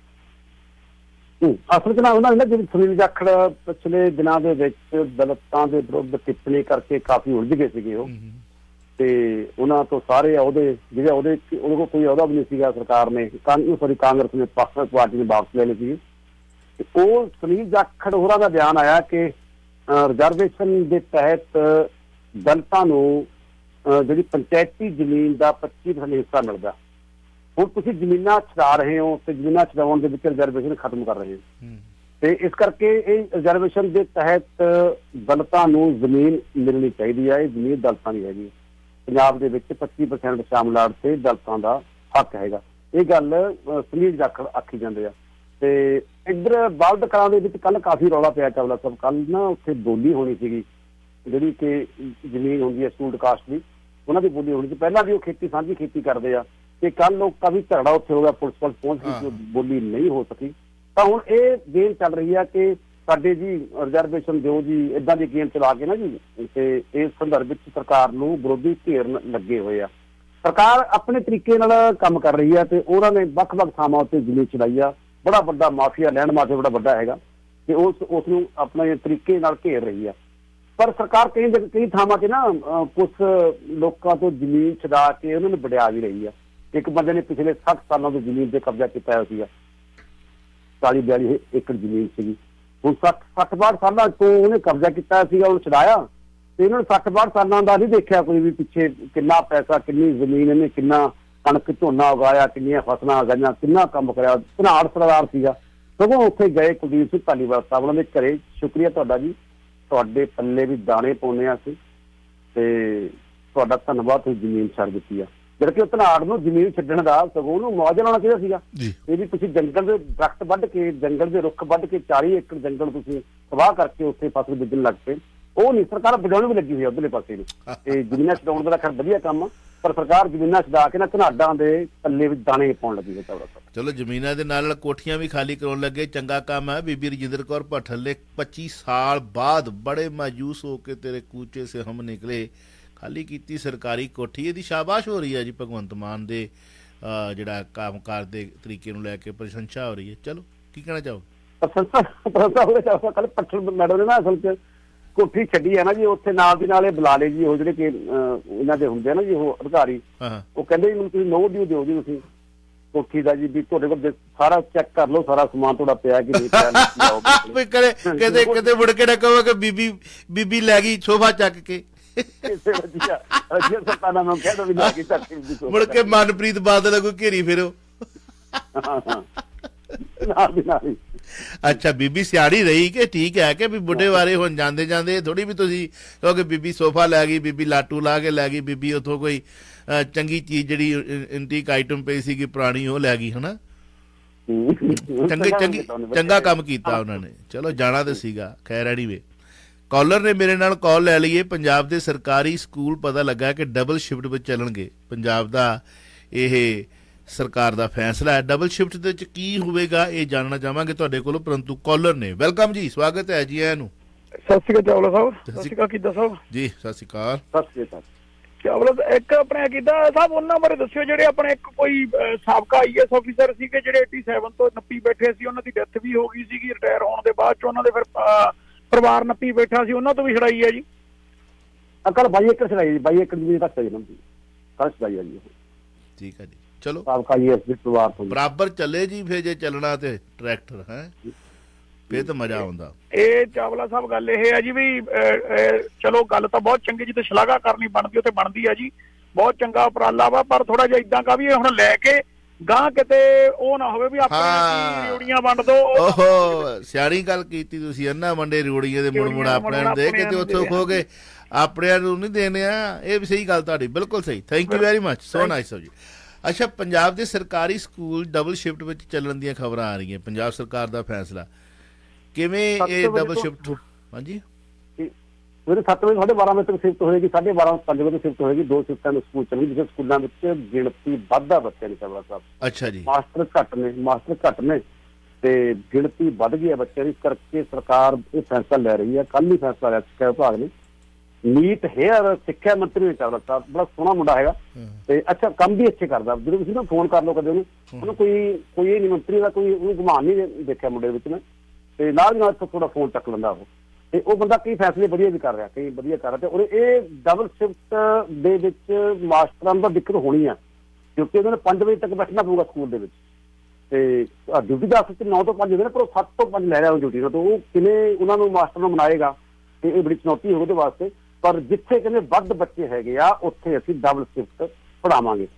ਅਸਲ 'ਚ ਨਾ ਉਹਨਾਂ ਨੇ ਜਿਹੜੀ ਸੁਨੀਲ ਜਾਖੜ ਪਿਛਲੇ ਦਿਨਾਂ ਦੇ ਵਿੱਚ ਦਲਿਤਾਂ ਦੇ ਵਿਰੁੱਧ ਟਿੱਪਣੀ ਕਰਕੇ ਕਾਫੀ ਉਲਝ ਗਏ ਸੀਗੇ ਉਹ, ਤੇ ਉਹਨਾਂ ਤੋਂ ਸਾਰੇ ਅਹੁਦੇ ਜਿਹੜੇ ਉਹਦੇ ਕੋਲ ਕੋਈ ਅਹੁਦਾ ਵੀ ਨਹੀਂ ਸੀਗਾ, ਸਰਕਾਰ ਨੇ ਕਾਂਗਰਸ ਨੇ ਪਾਰਟੀ ਨੇ ਵਾਪਸ ਲੈ ਲਏ ਸੀ। ਉਹ ਸੁਨੀਲ ਜਾਖੜ ਹੋਰਾਂ ਦਾ ਬਿਆਨ ਆਇਆ ਕਿ ਰਿਜ਼ਰਵੇਸ਼ਨ ਦੇ ਤਹਿਤ ਦਲਿਤਾਂ ਨੂੰ ਜਿਹੜੀ ਪੰਚਾਇਤੀ ਜ਼ਮੀਨ ਦਾ 25% ਹਿੱਸਾ ਮਿਲਦਾ। ਹੁਣ ਤੁਸੀਂ ਜ਼ਮੀਨਾਂ ਛਡਾ ਰਹੇ ਹੋ ਤੇ ਜ਼ਮੀਨਾਂ ਛਡਾਉਣ ਦੇ ਵਿੱਚ ਰਿਜ਼ਰਵੇਸ਼ਨ ਖਤਮ ਕਰ ਰਹੇ ਹੋ, ਤੇ ਇਸ ਕਰਕੇ ਇਹ ਰਿਜ਼ਰਵੇਸ਼ਨ ਦੇ ਤਹਿਤ ਦਲਿਤਾਂ ਨੂੰ ਜ਼ਮੀਨ ਮਿਲਣੀ ਚਾਹੀਦੀ ਹੈ। ਇਹ ਜ਼ਮੀਨ ਦਲਿਤਾਂ ਦੀ ਹੈਗੀ। ਪੰਜਾਬ ਦੇ ਵਿੱਚ 25% ਸ਼ਾਮਲਾਟ ਤੇ ਦਲਿਤਾਂ ਦਾ ਹੱਕ ਹੈਗਾ। ਇਹ ਗੱਲ ਸੁਨੀਲ ਜਾਖੜ ਆਖੀ ਜਾਂਦੇ ਆ। ਤੇ ਇੱਧਰ ਬਲਦ ਕਲਾਂ ਦੇ ਵਿੱਚ ਕੱਲ ਕਾਫੀ ਰੌਲਾ ਪਿਆ ਚਾਵਲਾ ਸਾਹਿਬ। ਕੱਲ ਨਾ ਉੱਥੇ ਬੋਲੀ ਹੋਣੀ ਸੀਗੀ, ਜਿਹੜੀ ਕਿ ਜ਼ਮੀਨ ਹੁੰਦੀ ਹੈ ਸਟੂਡ ਕਾਸਟ ਦੀ, ਉਹਨਾਂ ਦੀ ਬੋਲੀ ਹੋਣੀ ਸੀ। ਪਹਿਲਾਂ ਵੀ ਉਹ ਖੇਤੀ ਸਾਂਝੀ ਖੇਤੀ ਕਰਦੇ ਆ, ਤੇ ਕੱਲ ਲੋਕਾਂ ਵੀ ਝਗੜਾ ਉੱਥੇ ਹੋ ਗਿਆ, ਪੁਲਿਸ ਕੋਲ ਪਹੁੰਚ ਗਈ, ਬੋਲੀ ਨਹੀਂ ਹੋ ਸਕੀ। ਤਾਂ ਹੁਣ ਇਹ ਗੇਮ ਚੱਲ ਰਹੀ ਹੈ ਕਿ ਸਾਡੇ ਜੀ ਰਿਜ਼ਰਵੇਸ਼ਨ ਦਿਓ ਜੀ, ਏਦਾਂ ਦੀ ਗੇਮ ਚਲਾ ਕੇ ਨਾ ਜੀ, ਤੇ ਇਸ ਸੰਦਰਭ ਵਿੱਚ ਸਰਕਾਰ ਨੂੰ ਵਿਰੋਧੀ ਘੇਰਨ ਲੱਗੇ ਹੋਏ ਆ। ਸਰਕਾਰ ਆਪਣੇ ਤਰੀਕੇ ਨਾਲ ਕੰਮ ਕਰ ਰਹੀ ਹੈ, ਤੇ ਉਹਨਾਂ ਨੇ ਵੱਖ-ਵੱਖ ਥਾਵਾਂ ਉੱਤੇ ਜ਼ਮੀਨ ਚਲਾਈ ਆ। ਬੜਾ ਵੱਡਾ ਮਾਫੀਆ, ਲੈਂਡ ਮਾਫੀਆ ਬੜਾ ਵੱਡਾ ਹੈਗਾ, ਤੇ ਉਸ ਨੂੰ ਆਪਣੇ ਤਰੀਕੇ ਨਾਲ ਘੇਰ ਰਹੀ ਆ। ਪਰ ਸਰਕਾਰ ਕਈ ਥਾਵਾਂ ਤੇ ਨਾ ਕੁਛ ਲੋਕਾਂ ਤੋਂ ਜ਼ਮੀਨ ਛਡਾ ਕੇ ਉਹਨਾਂ ਨੂੰ ਵਡਿਆ ਵੀ ਰਹੀ ਆ। ਇੱਕ ਬੰਦੇ ਨੇ ਪਿਛਲੇ 60 ਸਾਲਾਂ ਤੋਂ ਜ਼ਮੀਨ ਤੇ ਕਬਜ਼ਾ ਕੀਤਾ ਹੋਇਆ ਸੀਗਾ, 40-42 ਏਕੜ ਜ਼ਮੀਨ ਸੀਗੀ। ਹੁਣ 60-62 ਸਾਲਾਂ ਤੋਂ ਉਹਨੇ ਕਬਜ਼ਾ ਕੀਤਾ ਸੀਗਾ, ਉਹਨੂੰ ਛਡਾਇਆ, ਤੇ ਇਹਨਾਂ ਨੂੰ 60-62 ਸਾਲਾਂ ਦਾ ਨਹੀਂ ਦੇਖਿਆ ਕੋਈ ਵੀ ਪਿੱਛੇ ਕਿੰਨਾ ਪੈਸਾ, ਕਿੰਨੀ ਜ਼ਮੀਨ ਇਹਨੇ, ਕਿੰਨਾ ਕਣਕ ਝੋਨਾ ਉਗਾਇਆ, ਕਿੰਨੀਆਂ ਫਸਲਾਂ ਉਗਾਈਆਂ, ਕਿੰਨਾ ਕੰਮ ਕਰਿਆ। ਧਨਾੜ ਸਰਦਾਰ ਸੀਗਾ। ਸਗੋਂ ਉੱਥੇ ਗਏ ਕੁਲਦੀਪ ਸਿੰਘ ਧਾਲੀਵਾਲ ਸਾਹਿਬ, ਉਹਨਾਂ ਦੇ ਘਰੇ, ਸ਼ੁਕਰੀਆ ਤੁਹਾਡਾ ਜੀ, ਤੁਹਾਡੇ ਪੱਲੇ ਵੀ ਦਾਣੇ ਪਾਉਂਦੇ ਆ ਅਸੀਂ, ਤੇ ਤੁਹਾਡਾ ਧੰਨਵਾਦ, ਤੁਸੀਂ ਜ਼ਮੀਨ ਛੱਡ ਦਿੱਤੀ ਆ। ਜਦਕਿ ਉਹ ਧਨਾੜ ਨੂੰ ਜ਼ਮੀਨ ਛੱਡਣ ਦਾ ਸਗੋਂ ਉਹਨੂੰ ਮੁਆਵਜ਼ਾ ਲਾਉਣਾ ਚਾਹੀਦਾ ਸੀਗਾ। ਇਹ ਵੀ ਤੁਸੀਂ ਜੰਗਲ ਦੇ ਦਰਖਤ ਵੱਢ ਕੇ, ਜੰਗਲ ਦੇ ਰੁੱਖ ਵੱਢ ਕੇ 40 ਏਕੜ ਜੰਗਲ ਤੁਸੀਂ ਤਬਾਹ ਕਰਕੇ ਉੱਥੇ ਫਸਲ ਬੀਜਣ ਲੱਗ ਪਏ। ਉਹ ਨਹੀਂ, ਸਰਕਾਰ ਵਜਾਉਣ ਵੀ ਲੱਗੀ ਹੋਈ ਆ ਉੱਧਰਲੇ ਪਾਸੇ ਨੂੰ। ਤੇ ਜ਼ਮੀਨਾਂ ਛਡਾਉਣ ਦਾ ਖੈਰ ਵਧੀਆ ਕੰਮ, ਪਰ ਸਰਕਾਰ ਜ਼ਮੀਨਾਂ ਛਡਾ ਕੇ ਨਾ ਧਨਾਡਾਂ ਦੇ ਪੱਲੇ ਵਿੱਚ ਦਾਣੇ ਪਾਉਣ ਲੱਗੀ ਹੈ। ਚਲੋ ਜ਼ਮੀਨਾਂ ਦੇ ਨਾਲ ਕੋਠੀਆਂ ਵੀ ਖਾਲੀ ਕਰਾਉਣ ਲੱਗੇ, ਚੰਗਾ ਕੰਮ ਹੈ। ਬੀਬੀ ਰਜਿੰਦਰ ਕੌਰ ਭੱਠਲ ਨੇ 25 ਸਾਲ ਬਾਅਦ ਬੜੇ ਮਾਯੂਸ ਹੋ ਕੇ ਤੇਰੇ ਕੂਚੇ ਸੇ ਹਮ ਨਿਕਲੇ ਖਾਲੀ ਕੀਤੀ ਸਰਕਾਰੀ ਕੋਠੀ। ਇਹਦੀ ਸ਼ਾਬਾਸ਼ ਹੋ ਰਹੀ ਹੈ ਜੀ। ਭਗਵੰਤ ਮਾਨ ਦੇ ਜਿਹੜਾ ਕੰਮਕਾਰ ਦੇ ਤਰੀਕੇ ਨੂੰ ਲੈ ਕੇ ਪ੍ਰਸ਼ੰਸਾ ਹੋ ਰਹੀ ਹੈ। ਚਲੋ ਕੀ ਕਹਿਣਾ ਚਾਹੋ? ਪ੍ਰਸ਼ੰਸਾ ਹੋਵੇ ਚਾਹੋ। ਕੱਲ ਭੱਠਲ ਮੈਡਮ ਨੇ ਨਾ ਅਸਲ 'ਚ ਕੋਠੀ ਛੱਡੀ ਹੈ ਨਾ ਜੀ, ਉੱਥੇ ਨਾਲ ਦੀ ਨਾਲ ਇਹ ਬੁਲਾ ਲਏ ਜੀ, ਉਹ ਜਿਹੜੇ ਕਿ ਇਹਨਾਂ ਦੇ ਹੁੰਦੇ ਆ ਨਾ ਜੀ ਉਹ ਅਧਿਕਾਰੀ, ਉਹ ਕਹਿੰਦੇ ਜੀ ਤੁਸੀਂ ਨੋ ਡਿਊ ਦਿਓ ਜੀ ਤੁਸੀਂ ਕੋਠੀ ਦਾ ਜੀ, ਵੀ ਤੁਹਾਡੇ ਕੋਲ ਸਾਰਾ ਚੈੱਕ ਕਰ ਲਓ, ਸਾਰਾ ਸਮਾਨ ਤੁਹਾਡਾ ਪਿਆ ਕਿ ਨਹੀਂ ਪਿਆ। ਕਿਤੇ ਮੁੜ ਕੇ ਨਾ ਕਹੋ ਕਿ ਬੀਬੀ ਲੈ ਗਈ ਸੋਫਾ ਚੱਕ ਕੇ, ਮੁੜ ਕੇ ਮਨਪ੍ਰੀਤ ਬਾਦਲ ਕੋਈ ਘੇਰੀ ਫਿਰੋ। ਅੱਛਾ, ਬੀਬੀ ਸਿਆਣੀ ਰਹੀ ਕਿ ਠੀਕ ਹੈ ਕਿ ਵੀ ਬੁੱਢੇ ਬਾਰੇ ਹੁਣ ਜਾਂਦੇ ਜਾਂਦੇ ਥੋੜੀ ਵੀ ਤੁਸੀਂ ਕਿਉਂਕਿ ਬੀਬੀ ਸੋਫਾ ਲੈ ਗਈ, ਬੀਬੀ ਲਾਟੂ ਲਾ ਕੇ ਲੈ ਗਈ, ਬੀਬੀ ਉੱਥੋਂ ਕੋਈ ਚੰਗੀ ਚੀਜ਼ ਜਿਹੜੀ ਐਂਟੀਕ ਆਈਟਮ ਪਈ ਸੀਗੀ ਪੁਰਾਣੀ ਉਹ ਲੈ ਗਈ, ਹਨਾ। ਚੰਗਾ ਕੰਮ ਕੀਤਾ ਉਹਨਾਂ ਨੇ। ਚਲੋ ਜਾਣਾ ਤਾਂ ਸੀਗਾ। ਖੈਰ ਐਨੀਵੇ, ਕਾਲਰ ਨੇ ਮੇਰੇ ਨਾਲ ਕਾਲ ਲੈ ਲਈਏ। ਪੰਜਾਬ ਦੇ ਸਰਕਾਰੀ ਸਕੂਲ ਪਤਾ ਲੱਗਾ ਕਿ ਡਬਲ ਸ਼ਿਫਟ ਵਿੱਚ ਚੱਲਣਗੇ। ਪੰਜਾਬ ਦਾ ਇਹ ਸਰਕਾਰ ਦਾ ਫੈਸਲਾ ਹੈ। ਡਬਲ ਸ਼ਿਫਟ ਦੇ ਵਿੱਚ ਕੀ ਹੋਵੇਗਾ ਇਹ ਜਾਣਨਾ ਚਾਹਾਂਗੇ ਤੁਹਾਡੇ ਕੋਲੋਂ, ਪਰੰਤੂ ਕਾਲਰ ਨੇ। ਵੈਲਕਮ ਜੀ, ਸਵਾਗਤ ਹੈ ਜੀ। ਇਹਨੂੰ ਸਤਿ ਸ਼੍ਰੀ ਅਕਾਲ ਚਾਵਲਾ ਸਾਹਿਬ। ਸਤਿ ਸ਼੍ਰੀ ਅਕਾਲ ਕਿੱਦਾਂ ਸਾਹਿਬ ਜੀ? ਸਤਿ ਸ਼੍ਰੀ ਅਕਾਲ। ਸਤਿ ਸ਼੍ਰੀ ਅਕਾਲ ਚਾਵਲਾ। ਇੱਕ ਆਪਣੇ ਕਿੱਦਾਂ ਸਾਹਿਬ ਉਹਨਾਂ ਬਾਰੇ ਦੱਸਿਓ, ਜਿਹੜੇ ਆਪਣੇ ਇੱਕ ਕੋਈ ਸਾਬਕਾ IAS ਆਫੀਸਰ ਸੀਗੇ ਜਿਹੜੇ 87 ਤੋਂ 89 ਬੈਠੇ ਸੀ, ਉਹਨਾਂ ਦੀ ਡੈਥ ਵੀ ਹੋ ਗਈ ਸੀਗੀ ਰਿਟਾਇਰ ਹੋਣ ਦੇ ਬਾਅਦ ਚ, ਉਹਨਾਂ ਦੇ ਫਿਰ ਪਰਿਵਾਰ 89 ਬੈਠਾ ਸੀ, ਉਹਨਾਂ ਤੋਂ ਵੀ ਛੜਾਈ ਹੈ ਜੀ। ਕੱਲ 22 ਏਕੜ ਛੜਾਈ ਜੀ, 22 ਏਕੜ ਜ਼ਮੀਨ ਤੱਕ ਛੜਾਈ ਕੱਲ ਛੜਾਈ ਹੈ ਜੀ। ਠੀਕ ਹੈ ਜੀ। ਚਲੋ ਸਾਬਕਾ IAS ਦੇ ਪਰਿਵਾਰ ਤੋਂ ਬਰਾਬਰ ਚੱਲੇ ਜੀ। ਫਿਰ ਜੇ ਚੱਲਣਾ ਤੇ ਟਰੈਕਟਰ ਹੈ ਫਿਰ ਤਾਂ ਮਜ਼ਾ ਆਉਂਦਾ। ਇਹ ਚਾਵਲਾ ਸਾਹਿਬ ਗੱਲ ਇਹ ਹੈ ਜੀ ਵੀ ਚਲੋ ਗੱਲ ਤਾਂ ਬਹੁਤ ਚੰਗੀ, ਜਿੱਥੇ ਸ਼ਲਾਘਾ ਕਰਨੀ ਬਣਦੀ ਉੱਥੇ ਬਣਦੀ ਹੈ ਜੀ। ਬਹੁਤ ਚੰਗਾ ਉਪਰਾਲਾ ਵਾ, ਪਰ ਥੋੜਾ ਜਿਹਾ ਇਦਾਂ ਕਾ ਵੀ ਹੁਣ ਲੈ ਕੇ ਗਾਂ ਕਿਤੇ ਉਹ ਨਾ ਹੋਵੇ ਵੀ ਆਪਣੀ ਰਿਉੜੀਆਂ ਵੰਡ ਦੋ। ਓਹੋ, ਸਿਆਣੀ ਗੱਲ ਕੀਤੀ ਤੁਸੀਂ। ਅੰਨਾ ਵੰਡੇ ਰਿਉੜੀਆਂ ਦੇ ਮੁੜ ਮੁੜ ਆਪਣੇ ਨੂੰ ਦੇ ਕੇ ਤੇ ਉੱਥੋਂ ਖੋ ਕੇ ਆਪਣਿਆਂ ਨੂੰ ਨਹੀਂ ਦੇਣੇ ਆ। ਇਹ ਵੀ ਸਹੀ ਗੱਲ ਤੁਹਾਡੀ, ਬਿਲਕੁਲ ਸਹੀ। Thank you very much, so nice of you. ਅੱਛਾ, ਪੰਜਾਬ ਦੇ ਸਰਕਾਰੀ ਸਕੂਲ ਡਬਲ ਸ਼ਿਫਟ ਵਿੱਚ ਚੱਲਣ ਦੀਆਂ ਖਬਰਾਂ ਆ ਰਹੀਆਂ। ਪੰਜਾਬ ਸਰਕਾਰ ਦਾ ਫੈਸਲਾ ਕਿਵੇਂ ਇਹ ਡਬਲ ਸ਼ਿਫਟ? ਹਾਂਜੀ, ਸਵੇਰੇ 7 ਵਜੇ 12:30 ਵਜੇ ਤੱਕ ਸ਼ਿਫਟ ਹੋਏਗੀ, 12:30 5 ਵਜੇ ਸ਼ਿਫਟ ਹੋਏਗੀ। 2 ਸ਼ਿਫਟਾਂ ਨੂੰ ਸਕੂਲ ਚੱਲਣਗੇ, ਜਿਸ ਸਕੂਲਾਂ ਵਿੱਚ ਗਿਣਤੀ ਵੱਧਦਾ ਬੱਚਿਆਂ ਦੀ ਚਾਵਲਾ ਸਾਹਿਬ। ਅੱਛਾ ਜੀ। ਮਾਸਟਰ ਘੱਟ ਨੇ ਤੇ ਗਿਣਤੀ ਵੱਧ ਗਈ ਹੈ ਬੱਚਿਆਂ ਦੀ, ਇਸ ਕਰਕੇ ਸਰਕਾਰ ਇਹ ਫੈਸਲਾ ਲੈ ਰਹੀ ਹੈ। ਕੱਲ੍ਹ ਹੀ ਫੈਸਲਾ ਲਿਆ ਸਿੱਖਿਆ ਵਿਭਾਗ ਨੇ। ਮੀਤ ਹੇਅਰ ਸਿੱਖਿਆ ਮੰਤਰੀ ਨੇ ਚਾਵਲਾ ਸਾਹਿਬ, ਬੜਾ ਸੋਹਣਾ ਮੁੰਡਾ ਹੈਗਾ ਤੇ ਅੱਛਾ ਕੰਮ ਵੀ ਅੱਛੇ ਕਰਦਾ। ਜਦੋਂ ਤੁਸੀਂ ਨਾ ਫੋਨ ਕਰ ਲਓ ਕਦੇ ਉਹਨੂੰ ਕੋਈ ਇਹ ਨਹੀਂ ਮੰਤਰੀ ਦਾ ਕੋਈ ਉਹਨੂੰ ਘੁਮਾਨ ਨਹੀਂ ਦੇਖਿਆ ਮੁੰਡੇ ਵਿੱਚ ਮੈਂ, ਤੇ ਨਾਲ ਦੀ ਨਾਲ ਥੋੜਾ ਫੋਨ ਚੱਕ ਲੈਂਦਾ ਉਹ, ਤੇ ਉਹ ਬੰਦਾ ਕਈ ਫੈਸਲੇ ਵਧੀਆ ਵੀ ਕਰ ਰਿਹਾ, ਕਈ ਵਧੀਆ ਕਰ ਰਿਹਾ। ਤੇ ਔਰ ਇਹ ਡਬਲ ਸ਼ਿਫਟ ਦੇ ਵਿੱਚ ਮਾਸਟਰਾਂ ਦਾ ਦਿੱਕਤ ਹੋਣੀ ਆ, ਕਿਉਂਕਿ ਉਹਨਾਂ ਨੇ 5 ਵਜੇ ਤੱਕ ਬੈਠਣਾ ਪਊਗਾ ਸਕੂਲ ਦੇ ਵਿੱਚ, ਤੇ ਡਿਊਟੀ ਦਾ ਅਸਲ 9 ਤੋਂ 5 ਹੁੰਦੇ ਨੇ, ਪਰ ਉਹ 7 ਤੋਂ 5 ਲੈ ਰਿਹਾ ਉਹ ਡਿਊਟੀ ਨੂੰ। ਤਾਂ ਉਹ ਕਿਵੇਂ ਉਹਨਾਂ ਨੂੰ ਮਾਸਟਰ ਨੂੰ ਮਨਾਏਗਾ, ਤੇ ਇਹ ਬੜੀ ਚੁਣੌਤੀ ਹੋਊ ਉਹਦੇ ਵਾਸਤੇ। ਪਰ ਜਿੱਥੇ ਕਹਿੰਦੇ ਵੱਧ ਬੱਚੇ ਹੈਗੇ ਆ ਉੱਥੇ ਅਸੀਂ ਡਬਲ ਸ਼ਿਫਟ ਪੜਾਵਾਂਗੇ।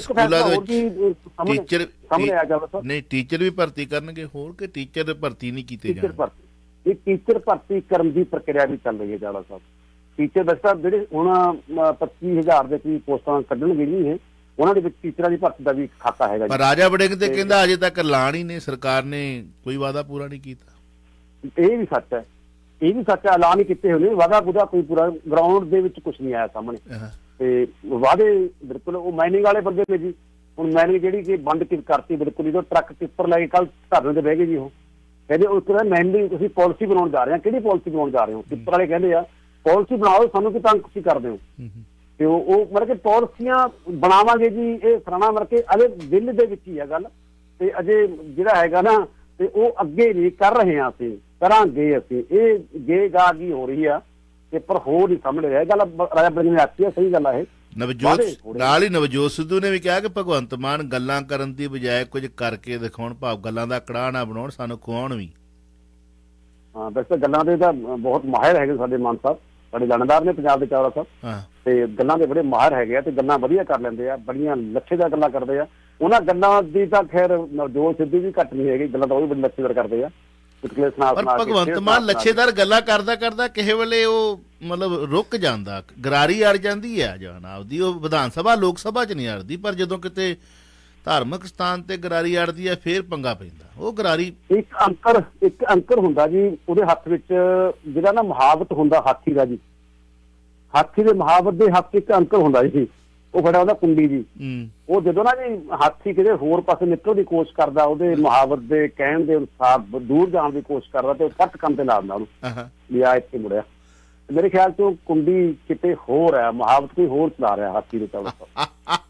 ਨਹੀਂ ਟੀਚਰ ਵੀ ਭਰਤੀ ਕਰਨਗੇ ਹੋਰ, ਕਿ ਟੀਚਰ ਭਰਤੀ ਨਹੀਂ ਕੀਤੇ ਜਾਣਗੇ? ਇਹ ਟੀਚਰ ਭਰਤੀ ਕਰਨ ਦੀ ਪ੍ਰਕਿਰਿਆ ਵੀ ਚੱਲ ਰਹੀ ਹੈ ਜਾਲਾ ਸਾਹਿਬ। ਟੀਚਰ ਦੱਸਦਾ ਜਿਹੜੇ ਹੁਣ 25,000 ਦੇ ਕਰੀਬ ਪੋਸਟਾਂ ਕੱਢਣਗੇ ਜੀ ਇਹ, ਉਹਨਾਂ ਦੇ ਵਿੱਚ ਟੀਚਰਾਂ ਦੀ ਭਰਤੀ ਦਾ ਵੀ ਖਾਤਾ ਹੈਗਾ। ਪਰ ਰਾਜਾ ਵੜਿੰਗ ਤੇ ਕਹਿੰਦਾ ਅਜੇ ਤੱਕ ਐਲਾਨ ਹੀ ਨਹੀਂ, ਸਰਕਾਰ ਨੇ ਕੋਈ ਵਾਅਦਾ ਪੂਰਾ ਨਹੀਂ ਕੀਤਾ। ਇਹ ਵੀ ਸੱਚ ਹੈ, ਇਹ ਵੀ ਸੱਚ ਹੈ, ਐਲਾਨ ਹੀ ਕੀਤੇ ਹੋਏ ਨੇ, ਵਾਅਦਾ ਕੁਦਾ ਕੋਈ ਪੂਰਾ ਗਰਾਊਂਡ ਦੇ ਵਿੱਚ ਕੁਛ ਨਹੀਂ ਆਇਆ ਸਾਹਮਣੇ। ਤੇ ਵਾਅਦੇ ਬਿਲਕੁਲ ਉਹ ਮਾਈਨਿੰਗ ਵਾਲੇ ਬੰਦੇ ਨੇ ਜੀ, ਹੁਣ ਮਾਈਨਿੰਗ ਜਿਹੜੀ ਕਿ ਬੰਦ ਕਰਤੀ ਬਿਲਕੁਲ, ਜਦੋਂ ਟਰੱਕ ਟਿੱਪਰ ਲੈ ਕੇ ਕੱਲ ਧਰਨੇ ਤੇ ਬਹਿ ਗਏ ਜੀ। ਉਹ ਕਹਿੰਦੇ ਉਸ ਤਰ੍ਹਾਂ ਮਾਈਨਿੰਗ ਤੁਸੀਂ ਪਾਲਿਸੀ ਬਣਾਉਣ ਜਾ ਰਹੇ ਹਾਂ, ਕਿਹੜੀ ਪਾਲਿਸੀ ਬਣਾਉਣ ਜਾ ਰਹੇ ਹੋ? ਟਿੱਪਰ ਵਾਲੇ ਕਹਿੰਦੇ ਆ ਪਾਲਿਸੀ ਬਣਾਓ, ਸਾਨੂੰ ਕੀ ਤੰਗ ਤੁਸੀਂ ਕਰਦੇ ਹੋ? ਤੇ ਉਹ ਮਤਲਬ ਕਿ ਪਾਲਿਸੀਆਂ ਬਣਾਵਾਂਗੇ ਜੀ, ਇਹ ਫਰਾਣਾ ਮਤਲਬ ਕਿ ਅਜੇ ਦਿਲ ਦੇ ਵਿੱਚ ਹੀ ਆ ਗੱਲ, ਤੇ ਅਜੇ ਜਿਹੜਾ ਹੈਗਾ ਨਾ ਤੇ ਉਹ ਅੱਗੇ ਨਹੀਂ ਕਰ ਰਹੇ ਹਾਂ, ਅਸੀਂ ਕਰਾਂਗੇ, ਅਸੀਂ ਇਹ ਗੇ ਗਾ ਕੀ ਹੋ ਰਹੀ ਆ, ਤੇ ਪਰ ਹੋ ਨਹੀਂ ਸਮਝ ਰਿਹਾ। ਗੱਲ ਰਾਜਾ ਵੜਿੰਗ ਨੇ ਆਖੀ ਆ, ਸਹੀ ਗੱਲ ਆ ਇਹ। ਨਾਲ ਹੀ ਨਵਜੋਤ ਸਿੱਧੂ ਨੇ ਵੀ ਕਿਹਾ ਕਿ ਭਗਵੰਤ ਮਾਨ ਗੱਲਾਂ ਕਰਨ ਦੀ ਬਜਾਏ ਕੁਝ ਕਰਕੇ ਦਿਖਾਉਣ, ਭਾਵ ਗੱਲਾਂ ਦਾ ਕੜਾਹ ਨਾ ਬਣਾਉਣ, ਸਾਨੂੰ ਖਵਾਉਣ ਵੀ। ਹਾਂ ਵੈਸੇ ਗੱਲਾਂ ਦੇ ਤਾਂ ਬਹੁਤ ਮਾਹਿਰ ਹੈਗੇ ਸਾਡੇ ਮਾਨ ਸਾਹਿਬ, ਸਾਡੇ ਜਾਣਦਾਰ ਨੇ ਪੰਜਾਬ ਦੇ ਚਾਵਲਾ ਸਾਹਿਬ, ਤੇ ਗੱਲਾਂ ਦੇ ਬੜੇ ਮਾਹਿਰ ਹੈਗੇ ਆ, ਤੇ ਗੱਲਾਂ ਵਧੀਆ ਕਰ ਲੈਂਦੇ ਆ, ਬੜੀਆਂ ਲੱਛੇਦਾਰ ਗੱਲਾਂ ਕਰਦੇ ਆ। ਉਹਨਾਂ ਗੱਲਾਂ ਦੀ ਤਾਂ ਖੈਰ ਨਵਜੋਤ ਸਿੱਧੂ ਵੀ ਘੱਟ ਨਹੀਂ ਹੈਗੀ, ਗੱਲਾਂ ਤਾਂ ਉਹ ਵੀ ਬੜੀ ਲੱਛੇਦਾਰ ਕਰਦੇ ਆ। ਪਰ ਭਗਵੰਤ ਮਾਨ ਲੱਛੇਦਾਰ ਗੱਲਾਂ ਕਰਦਾ ਕਰਦਾ ਕਿਸੇ ਵੇਲੇ ਉਹ ਮਤਲਬ ਰੁਕ ਜਾਂਦਾ, ਗਰਾਰੀ ਅੜ ਜਾਂਦੀ ਹੈ ਜਾਨ ਆਪਦੀ, ਉਹ ਵਿਧਾਨ ਸਭਾ ਲੋਕ ਸਭਾ 'ਚ ਨਹੀਂ ਅੜਦੀ, ਪਰ ਜਦੋਂ ਕਿਤੇ ਧਾਰਮਿਕ ਸਥਾਨ ਤੇ ਗਰਾਰੀ ਅੜਦੀ ਹੈ ਫੇਰ ਪੰਗਾ ਪੈਂਦਾ। ਉਹ ਗਰਾਰੀ ਇੱਕ ਅੰਕਰ ਹੁੰਦਾ ਜੀ ਉਹਦੇ ਹੱਥ ਵਿੱਚ, ਜਿਹੜਾ ਨਾ ਮੁਹਾਵਤ ਹੁੰਦਾ ਹਾਥੀ ਦਾ ਜੀ, ਹਾਥੀ ਦੇ ਮੁਹਾਵਤ ਦੇ ਹੱਥ ਇੱਕ ਅੰਕਰ ਹੁੰਦਾ ਜੀ, ਉਹ ਖੜਾ ਉਹਦਾ ਕੁੰਡੀ ਜੀ। ਉਹ ਜਦੋਂ ਨਾ ਜੀ ਹਾਥੀ ਕਿਤੇ ਹੋਰ ਪਾਸੇ ਨਿਕਲਣ ਦੀ ਕੋਸ਼ਿਸ਼ ਕਰਦਾ, ਉਹਦੇ ਮੁਹਾਵਤ ਦੇ ਕਹਿਣ ਦੇ ਅਨੁਸਾਰ ਦੂਰ ਜਾਣ ਦੀ ਕੋਸ਼ਿਸ਼ ਕਰਦਾ, ਤੇ ਉਹ ਫੱਟ ਕੰਮ ਤੇ ਲਾ ਦਿੰਦਾ ਉਹਨੂੰ ਵੀ ਆ ਇੱਥੇ ਮੁੜਿਆ। ਮੇਰੇ ਖਿਆਲ ਚ ਉਹ ਕੁੰਡੀ ਕਿਤੇ ਹੋਰ ਹੈ, ਮੁਹਾਵਤ ਕੋਈ ਹੋਰ ਚਲਾ ਰਿਹਾ ਹਾਥੀ ਦੇ ਤੌਰ ਤੇ।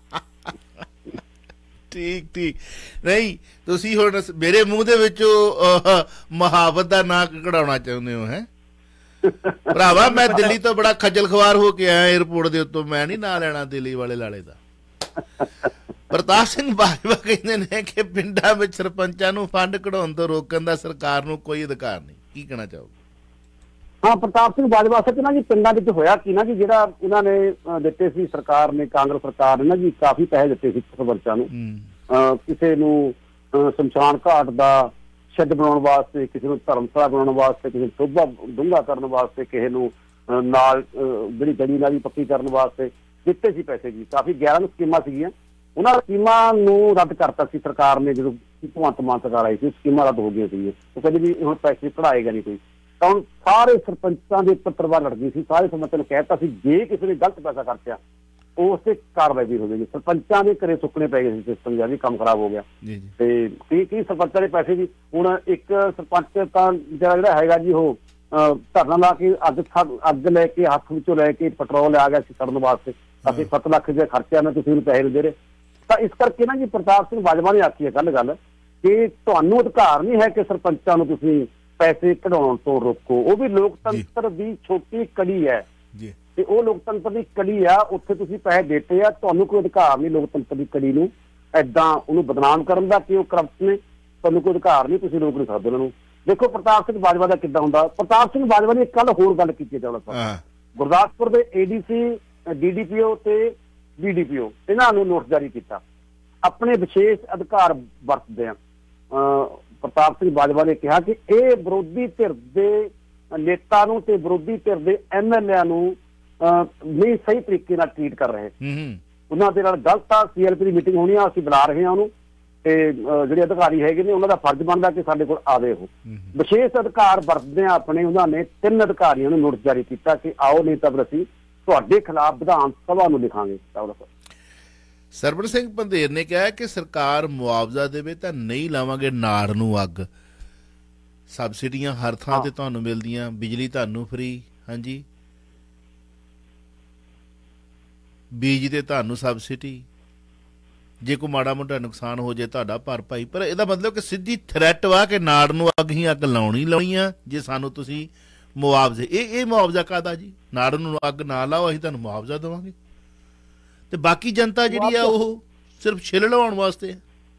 ਠੀਕ ਨਹੀਂ, ਤੁਸੀਂ ਹੁਣ ਮੇਰੇ ਮੂੰਹ ਦੇ ਵਿੱਚੋਂ ਮੁਹਾਵਤ ਦਾ ਨਾਂ ਕਢਾਉਣਾ ਚਾਹੁੰਦੇ ਹੋ ਹੈ? ਭਰਾਵਾ ਮੈਂ ਦਿੱਲੀ ਤੋਂ ਬੜਾ ਖੱਜਲ ਖਵਾਰ ਹੋ ਕੇ ਆਇਆ ਏਅਰਪੋਰਟ ਦੇ ਉੱਤੋਂ, ਮੈਂ ਨਹੀਂ ਨਾਂ ਲੈਣਾ ਦਿੱਲੀ ਵਾਲੇ ਲਾਲੇ ਦਾ। ਪ੍ਰਤਾਪ ਸਿੰਘ ਬਾਜਵਾ ਕਹਿੰਦੇ ਨੇ ਕਿ ਪਿੰਡਾਂ ਵਿੱਚ ਸਰਪੰਚਾਂ ਨੂੰ ਫੰਡ ਕਢਾਉਣ ਤੋਂ ਰੋਕਣ ਦਾ ਸਰਕਾਰ ਨੂੰ ਕੋਈ ਅਧਿਕਾਰ ਨਹੀਂ, ਕੀ ਕਹਿਣਾ ਚਾਹੋਗੇ? ਹਾਂ ਪ੍ਰਤਾਪ ਸਿੰਘ ਬਾਜਵਾ ਸੱਚ ਨਾ ਜੀ, ਪਿੰਡਾਂ ਵਿੱਚ ਹੋਇਆ ਕੀ ਨਾ ਜੀ, ਜਿਹੜਾ ਉਹਨਾਂ ਨੇ ਦਿੱਤੇ ਸੀ ਸਰਕਾਰ ਨੇ, ਕਾਂਗਰਸ ਸਰਕਾਰ ਨੇ ਨਾ ਜੀ ਕਾਫੀ ਪੈਸੇ ਦਿੱਤੇ ਸੀ ਸਰਪੰਚਾਂ ਨੂੰ, ਕਿਸੇ ਨੂੰ ਸ਼ਮਸ਼ਾਨ ਘਾਟ ਦਾ ਸ਼ੈੱਡ ਬਣਾਉਣ ਵਾਸਤੇ, ਕਿਸੇ ਨੂੰ ਧਰਮਸ਼ਾਲਾ ਬਣਾਉਣ ਵਾਸਤੇ, ਕਿਸੇ ਨੂੰ ਟੋਭਾ ਡੂੰਘਾ ਕਰਨ ਵਾਸਤੇ, ਕਿਸੇ ਨੂੰ ਨਾਲ ਜਿਹੜੀ ਗਲੀ ਨਾਲੀ ਪੱਕੀ ਕਰਨ ਵਾਸਤੇ ਦਿੱਤੇ ਸੀ ਪੈਸੇ ਜੀ। ਕਾਫੀ 11 ਸਕੀਮਾਂ ਸੀਗੀਆਂ, ਉਹਨਾਂ ਸਕੀਮਾਂ ਨੂੰ ਰੱਦ ਕਰਤਾ ਸੀ ਸਰਕਾਰ ਨੇ। ਜਦੋਂ ਭਗਵੰਤ ਮਾਨ ਸਰਕਾਰ ਆਈ ਸੀ ਸਕੀਮਾਂ ਰੱਦ ਹੋ ਗਈਆਂ ਸੀ, ਉਹ ਕਹਿੰਦੇ ਵੀ ਹੁਣ ਪੈਸੇ ਕਢਾਏਗਾ ਨਹੀਂ ਕੋਈ। ਤਾਂ ਹੁਣ ਸਾਰੇ ਸਰਪੰਚਾਂ ਦੇ ਉੱਪਰ ਤਲਵਾਰ ਲੜ ਗਈ ਸੀ, ਸਾਰੇ ਸਰਪੰਚਾਂ ਨੂੰ ਕਹਿਤਾ ਸੀ ਜੇ ਕਿਸੇ ਨੇ ਗਲਤ ਪੈਸਾ ਖਰਚਿਆ ਉਸ ਤੇ ਕਾਰਵਾਈ ਵੀ ਹੋਵੇਗੀ। ਸਰਪੰਚਾਂ ਦੇ ਘਰੇ ਸੁੱਕਣੇ ਪੈ ਗਏ ਸੀ ਸਿਸਟਮ ਜਿਹਾ, ਵੀ ਕੰਮ ਖਰਾਬ ਹੋ ਗਿਆ। ਤੇ ਕੀ ਸਰਪੰਚਾਂ ਦੇ ਪੈਸੇ ਵੀ ਹੁਣ ਇੱਕ ਸਰਪੰਚ ਤਾਂ ਜਿਹੜਾ ਹੈਗਾ ਜੀ ਉਹ ਧਰਨਾ ਲਾ ਕੇ ਅੱਗ ਲੈ ਕੇ ਹੱਥ ਵਿੱਚੋਂ ਲੈ ਕੇ ਪੈਟਰੋਲ ਆ ਗਿਆ ਸੀ ਸੜਨ ਵਾਸਤੇ, ਅਸੀਂ 7 ਲੱਖ ਰੁਪਇਆ ਖਰਚਿਆ, ਮੈਂ ਤੁਸੀਂ ਨੂੰ ਪੈਸੇ ਨਹੀਂ ਦੇ ਰਹੇ। ਤਾਂ ਇਸ ਕਰਕੇ ਨਾ ਜੀ ਪ੍ਰਤਾਪ ਸਿੰਘ ਬਾਜਵਾ ਨੇ ਆਖੀ ਹੈ ਕੱਲ ਗੱਲ ਕਿ ਤੁਹਾਨੂੰ ਅਧਿਕਾਰ ਨਹੀਂ ਹੈ ਕਿ ਸਰਪੰਚਾਂ ਨੂੰ ਤੁਸੀਂ ਪੈਸੇ ਕਢਾਉਣ ਤੋਂ ਰੋਕੋ। ਉਹ ਵੀ ਲੋਕਤੰਤਰ ਦੀ ਛੋਟੀ ਕੜੀ ਹੈ, ਤੇ ਉਹ ਲੋਕਤੰਤਰ ਦੀ ਕੜੀ ਆ, ਉੱਥੇ ਤੁਸੀਂ ਪੈਸੇ ਦਿੱਤੇ ਆ, ਤੁਹਾਨੂੰ ਕੋਈ ਅਧਿਕਾਰ ਨਹੀਂ ਲੋਕਤੰਤਰ ਦੀ ਕੜੀ ਨੂੰ ਏਦਾਂ ਉਹਨੂੰ ਬਦਨਾਮ ਕਰਨ ਦਾ ਕਿ ਉਹ ਕਰਪਟ ਨੇ, ਤੁਹਾਨੂੰ ਕੋਈ ਅਧਿਕਾਰ ਨਹੀਂ, ਤੁਸੀਂ ਰੋਕ ਨਹੀਂ ਸਕਦੇ ਉਹਨਾਂ ਨੂੰ। ਦੇਖੋ ਪ੍ਰਤਾਪ ਸਿੰਘ ਬਾਜਵਾ ਦਾ ਕਿੱਦਾਂ ਹੁੰਦਾ। ਪ੍ਰਤਾਪ ਸਿੰਘ ਬਾਜਵਾ ਨੇ ਕੱਲ ਹੋਰ ਗੱਲ ਕੀਤੀ ਹੈ ਗੁਰਦਾਸਪੁਰ ਦੇ ADC, DDPO ਤੇ BDPO ਇਹਨਾਂ ਨੂੰ ਨੋਟਿਸ ਜਾਰੀ ਕੀਤਾ, ਆਪਣੇ ਵਿਸ਼ੇਸ਼ ਅਧਿਕਾਰ ਵਰਤਦੇ ਆ। ਪ੍ਰਤਾਪ ਸਿੰਘ ਬਾਜਵਾ ਨੇ ਕਿਹਾ ਕਿ ਇਹ ਵਿਰੋਧੀ ਧਿਰ ਦੇ ਨੇਤਾ ਨੂੰ ਤੇ ਵਿਰੋਧੀ ਧਿਰ ਦੇ MLA ਨੂੰ ਨਹੀਂ ਸਹੀ ਤਰੀਕੇ ਨਾਲ ਟ੍ਰੀਟ ਕਰ ਰਹੇ, ਉਹਨਾਂ ਦੇ ਨਾਲ ਗਲਤ ਆ। CLP ਦੀ ਮੀਟਿੰਗ ਹੋਣੀ ਆ, ਅਸੀਂ ਬੁਲਾ ਰਹੇ ਹਾਂ ਉਹਨੂੰ, ਤੇ ਜਿਹੜੇ ਅਧਿਕਾਰੀ ਹੈਗੇ ਨੇ ਉਹਨਾਂ ਦਾ ਫਰਜ਼ ਬਣਦਾ ਕਿ ਸਾਡੇ ਕੋਲ ਆਵੇ। ਉਹ ਵਿਸ਼ੇਸ਼ ਅਧਿਕਾਰ ਵਰਤਦੇ ਆ ਆਪਣੇ, ਉਹਨਾਂ ਨੇ 3 ਅਧਿਕਾਰੀਆਂ ਨੂੰ ਨੋਟਿਸ ਜਾਰੀ ਕੀਤਾ ਕਿ ਆਓ ਨਹੀਂ ਤਾਂ ਫਿਰ ਅਸੀਂ ਤੁਹਾਡੇ ਖਿਲਾਫ ਵਿਧਾਨ ਸਭਾ ਨੂੰ ਲਿਖਾਂਗੇ। ਸਰਵਣ ਸਿੰਘ ਪੰਧੇਰ ਨੇ ਕਿਹਾ ਕਿ ਸਰਕਾਰ ਮੁਆਵਜ਼ਾ ਦੇਵੇ ਤਾਂ ਨਹੀਂ ਲਾਵਾਂਗੇ ਨਾੜ ਨੂੰ ਅੱਗ। ਸਬਸਿਡੀਆਂ ਹਰ ਥਾਂ ਤੇ ਤੁਹਾਨੂੰ ਮਿਲਦੀਆਂ, ਬਿਜਲੀ ਤੁਹਾਨੂੰ ਫ੍ਰੀ, ਹਾਂਜੀ, ਬੀਜ ਤੇ ਤੁਹਾਨੂੰ ਸਬਸਿਡੀ, ਜੇ ਕੋਈ ਮਾੜਾ ਮੋਟਾ ਨੁਕਸਾਨ ਹੋ ਜਾਏ ਤੁਹਾਡਾ ਭਰਪਾਈ। ਪਰ ਇਹਦਾ ਮਤਲਬ ਕਿ ਸਿੱਧੀ ਥ੍ਰੈਟ ਵਾ ਕਿ ਨਾੜ ਨੂੰ ਅੱਗ ਹੀ ਅੱਗ ਲਾਉਣੀ ਆ ਜੇ ਸਾਨੂੰ ਤੁਸੀਂ ਮੁਆਵਜ਼ੇ। ਇਹ ਮੁਆਵਜ਼ਾ ਕਾਹਦਾ ਜੀ? ਨਾੜ ਨੂੰ ਅੱਗ ਨਾ ਲਾਓ, ਅਸੀਂ ਤੁਹਾਨੂੰ ਮੁਆਵਜ਼ਾ ਦੇਵਾਂਗੇ, ਤੇ ਬਾਕੀ ਜਨਤਾ ਜਿਹੜੀ ਆ ਉਹ ਸਿਰਫ ਛਿੱਲ ਲਵਾਉਣ ਵਾਸਤੇ।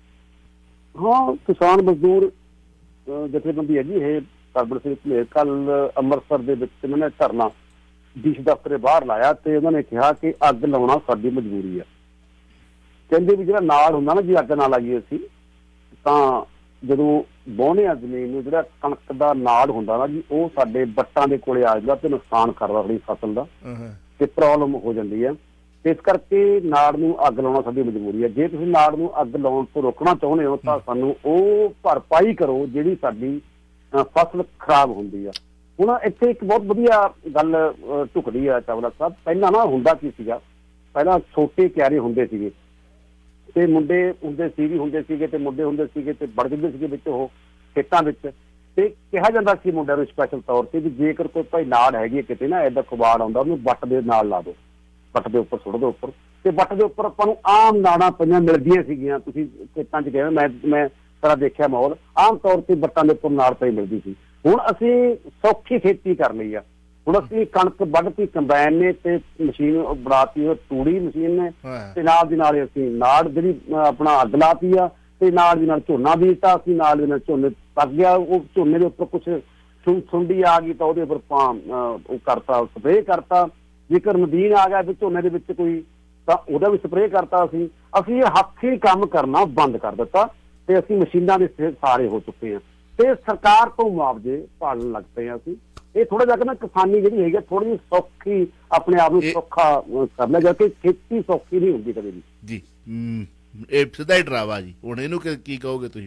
ਹਾਂ, ਕਿਸਾਨ ਮਜ਼ਦੂਰ ਜਥੇਬੰਦੀ ਹੈ ਜੀ ਇਹ। ਸਰਬਣ ਸਿੰਘ ਭਲੇਰ ਕੱਲ ਅੰਮ੍ਰਿਤਸਰ ਦੇ ਵਿੱਚ ਉਹਨਾਂ ਨੇ ਧਰਨਾ ਡੀਸੀ ਦਫ਼ਤਰ ਦੇ ਬਾਹਰ ਲਾਇਆ ਤੇ ਉਹਨਾਂ ਨੇ ਕਿਹਾ ਕਿ ਅੱਗ ਲਾਉਣਾ ਸਾਡੀ ਮਜਬੂਰੀ ਆ। ਕਹਿੰਦੇ ਵੀ ਜਿਹੜਾ ਨਾੜ ਹੁੰਦਾ ਨਾ ਜੀ, ਅੱਗ ਨਾ ਲਾਈਏ ਅਸੀਂ ਤਾਂ ਜਦੋਂ ਵਾਹੁੰਦੇ ਆ ਜ਼ਮੀਨ ਨੂੰ, ਜਿਹੜਾ ਕਣਕ ਦਾ ਨਾੜ ਹੁੰਦਾ ਨਾ ਜੀ, ਉਹ ਸਾਡੇ ਵੱਟਾਂ ਦੇ ਕੋਲੇ ਆ ਜਾਂਦਾ ਤੇ ਨੁਕਸਾਨ ਕਰਦਾ ਆਪਣੀ ਫਸਲ ਦਾ ਤੇ ਪ੍ਰੋਬਲਮ ਹੋ ਜਾਂਦੀ ਹੈ। ਇਸ ਕਰਕੇ ਨਾੜ ਨੂੰ ਅੱਗ ਲਾਉਣਾ ਸਾਡੀ ਮਜਬੂਰੀ ਹੈ। ਜੇ ਤੁਸੀਂ ਨਾੜ ਨੂੰ ਅੱਗ ਲਾਉਣ ਤੋਂ ਰੋਕਣਾ ਚਾਹੁੰਦੇ ਹੋ ਤਾਂ ਸਾਨੂੰ ਉਹ ਭਰਪਾਈ ਕਰੋ ਜਿਹੜੀ ਸਾਡੀ ਫਸਲ ਖਰਾਬ ਹੁੰਦੀ ਆ। ਹੁਣ ਇੱਥੇ ਇੱਕ ਬਹੁਤ ਵਧੀਆ ਗੱਲ ਢੁਕਦੀ ਆ ਚਾਵਲਾ ਸਾਹਿਬ। ਪਹਿਲਾਂ ਨਾ ਹੁੰਦਾ ਕੀ ਸੀਗਾ, ਪਹਿਲਾਂ ਛੋਟੇ ਕਿਆਰੇ ਹੁੰਦੇ ਸੀਗੇ ਤੇ ਮੁੰਡੇ ਹੁੰਦੇ ਸੀਗੇ ਤੇ ਮੁੰਡੇ ਹੁੰਦੇ ਸੀਗੇ ਤੇ ਵੜ ਜਾਂਦੇ ਸੀਗੇ ਵਿੱਚ ਉਹ ਖੇਤਾਂ ਵਿੱਚ, ਤੇ ਕਿਹਾ ਜਾਂਦਾ ਸੀ ਮੁੰਡਿਆਂ ਨੂੰ ਸਪੈਸ਼ਲ ਤੌਰ ਤੇ ਵੀ ਜੇਕਰ ਕੋਈ ਭਾਈ ਨਾੜ ਹੈਗੀ ਕਿਤੇ ਨਾ ਏਦਾਂ ਕਬਾੜ ਆਉਂਦਾ, ਉਹਨੂੰ ਵੱਟ ਦੇ ਨਾਲ ਲਾ ਦਿਓ, ਵੱਟ ਦੇ ਉੱਪਰ ਸੁੱਟ ਦਿਓ ਉੱਪਰ। ਤੇ ਵੱਟ ਦੇ ਉੱਪਰ ਆਪਾਂ ਨੂੰ ਆਮ ਨਾੜਾਂ ਪਈਆਂ ਮਿਲਦੀਆਂ ਸੀਗੀਆਂ। ਤੁਸੀਂ ਖੇਤਾਂ 'ਚ ਗਏ, ਮੈਂ ਸਾਰਾ ਦੇਖਿਆ ਮਾਹੌਲ, ਆਮ ਤੌਰ ਤੇ ਵੱਟਾਂ ਦੇ ਉੱਪਰ ਨਾੜ ਪਈ ਮਿਲਦੀ ਸੀ। ਹੁਣ ਅਸੀਂ ਸੌਖੀ ਖੇਤੀ ਕਰ ਲਈ ਆ। ਹੁਣ ਅਸੀਂ ਕਣਕ ਵੱਢਤੀ ਕੰਬਾਈਨ ਨੇ ਤੇ ਮਸ਼ੀਨ ਬਣਾਤੀ, ਉਹ ਤੂੜੀ ਮਸ਼ੀਨ ਨੇ, ਤੇ ਨਾਲ ਦੀ ਨਾਲ ਅਸੀਂ ਨਾੜ ਜਿਹੜੀ ਆਪਣਾ ਅੱਗ ਲਾਤੀ ਆ, ਤੇ ਨਾਲ ਦੀ ਨਾਲ ਝੋਨਾ ਬੀਜਤਾ ਅਸੀਂ, ਨਾਲ ਦੀ ਨਾਲ ਝੋਨੇ ਪੱਕ ਗਿਆ। ਉਹ ਝੋਨੇ ਦੇ ਉੱਪਰ ਕੁਛ ਸੁੰਡੀ ਆ ਗਈ ਤਾਂ ਉਹਦੇ ਉੱਪਰ ਉਹ ਕਰਤਾ, ਸਪਰੇਅ ਕਰਤਾ। ਜੇਕਰ ਨਦੀਨ ਆ ਗਿਆ ਵੀ ਝੋਨੇ ਦੇ ਵਿੱਚ ਕੋਈ ਤਾਂ ਉਹਦਾ ਵੀ ਸਪਰੇਅ ਕਰਤਾ। ਅਸੀਂ ਹੱਥੀਂ ਕੰਮ ਕਰਨਾ ਬੰਦ ਕਰ ਦਿੱਤਾ ਤੇ ਅਸੀਂ ਮਸ਼ੀਨਾਂ ਦੇ ਸਾਰੇ ਹੋ ਚੁੱਕੇ ਹਾਂ ਤੇ ਸਰਕਾਰ ਤੋਂ ਮੁਆਵਜ਼ੇ ਭਾਲਣ ਲੱਗ ਪਏ ਹਾਂ ਅਸੀਂ। ਇਹ ਥੋੜਾ ਜਿਹਾ ਨਾ ਕਿਸਾਨੀ ਜਿਹੜੀ ਹੈਗੀ ਥੋੜੀ ਜਿਹੀ ਸੌਖੀ, ਆਪਣੇ ਆਪ ਨੂੰ ਸੌਖਾ ਕਰ ਲਿਆ, ਜਾ ਕੇ ਖੇਤੀ ਸੌਖੀ ਨਹੀਂ ਹੁੰਦੀ ਕਦੇ ਵੀ ਜੀ। ਇਹ ਸਿੱਧਾ ਹੀ ਡਰਾਵਾ ਜੀ। ਹੁਣ ਇਹਨੂੰ ਕੀ ਕਹੋਗੇ ਤੁਸੀਂ?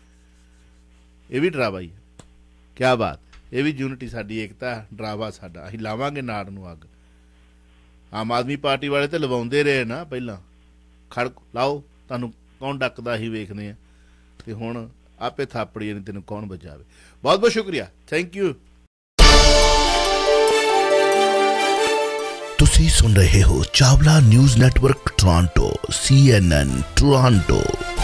ਇਹ ਵੀ ਡਰਾਵਾ ਹੀ ਹੈ। ਕਿਆ ਬਾਤ, ਇਹ ਵੀ ਯੂਨਿਟੀ ਸਾਡੀ, ਏਕਤਾ, ਡਰਾਵਾ ਸਾਡਾ। ਅਸੀਂ ਲਾਵਾਂਗੇ ਨਾੜ ਨੂੰ ਅੱਗ। ਆਮ ਆਦਮੀ ਪਾਰਟੀ ਵਾਲੇ ਤੇ ਲਵਾਉਂਦੇ ਰਹੇ ਨਾ ਪਹਿਲਾਂ, ਖੜਕ ਲਾਓ ਤੁਹਾਨੂੰ ਕੌਣ ਡੱਕਦਾ ਹੀ ਵੇਖਦੇ ਆ, ਤੇ ਹੁਣ ਆਪੇ ਥਾਪੜੀ ਨੇ ਤੈਨੂੰ ਕੌਣ ਬਚਾਵੇ। ਬਹੁਤ ਬਹੁਤ ਸ਼ੁਕਰੀਆ, ਥੈਂਕ ਯੂ। ਤੁਸੀਂ ਸੁਣ ਰਹੇ ਹੋ Chawla news network Toronto, CNN Toronto.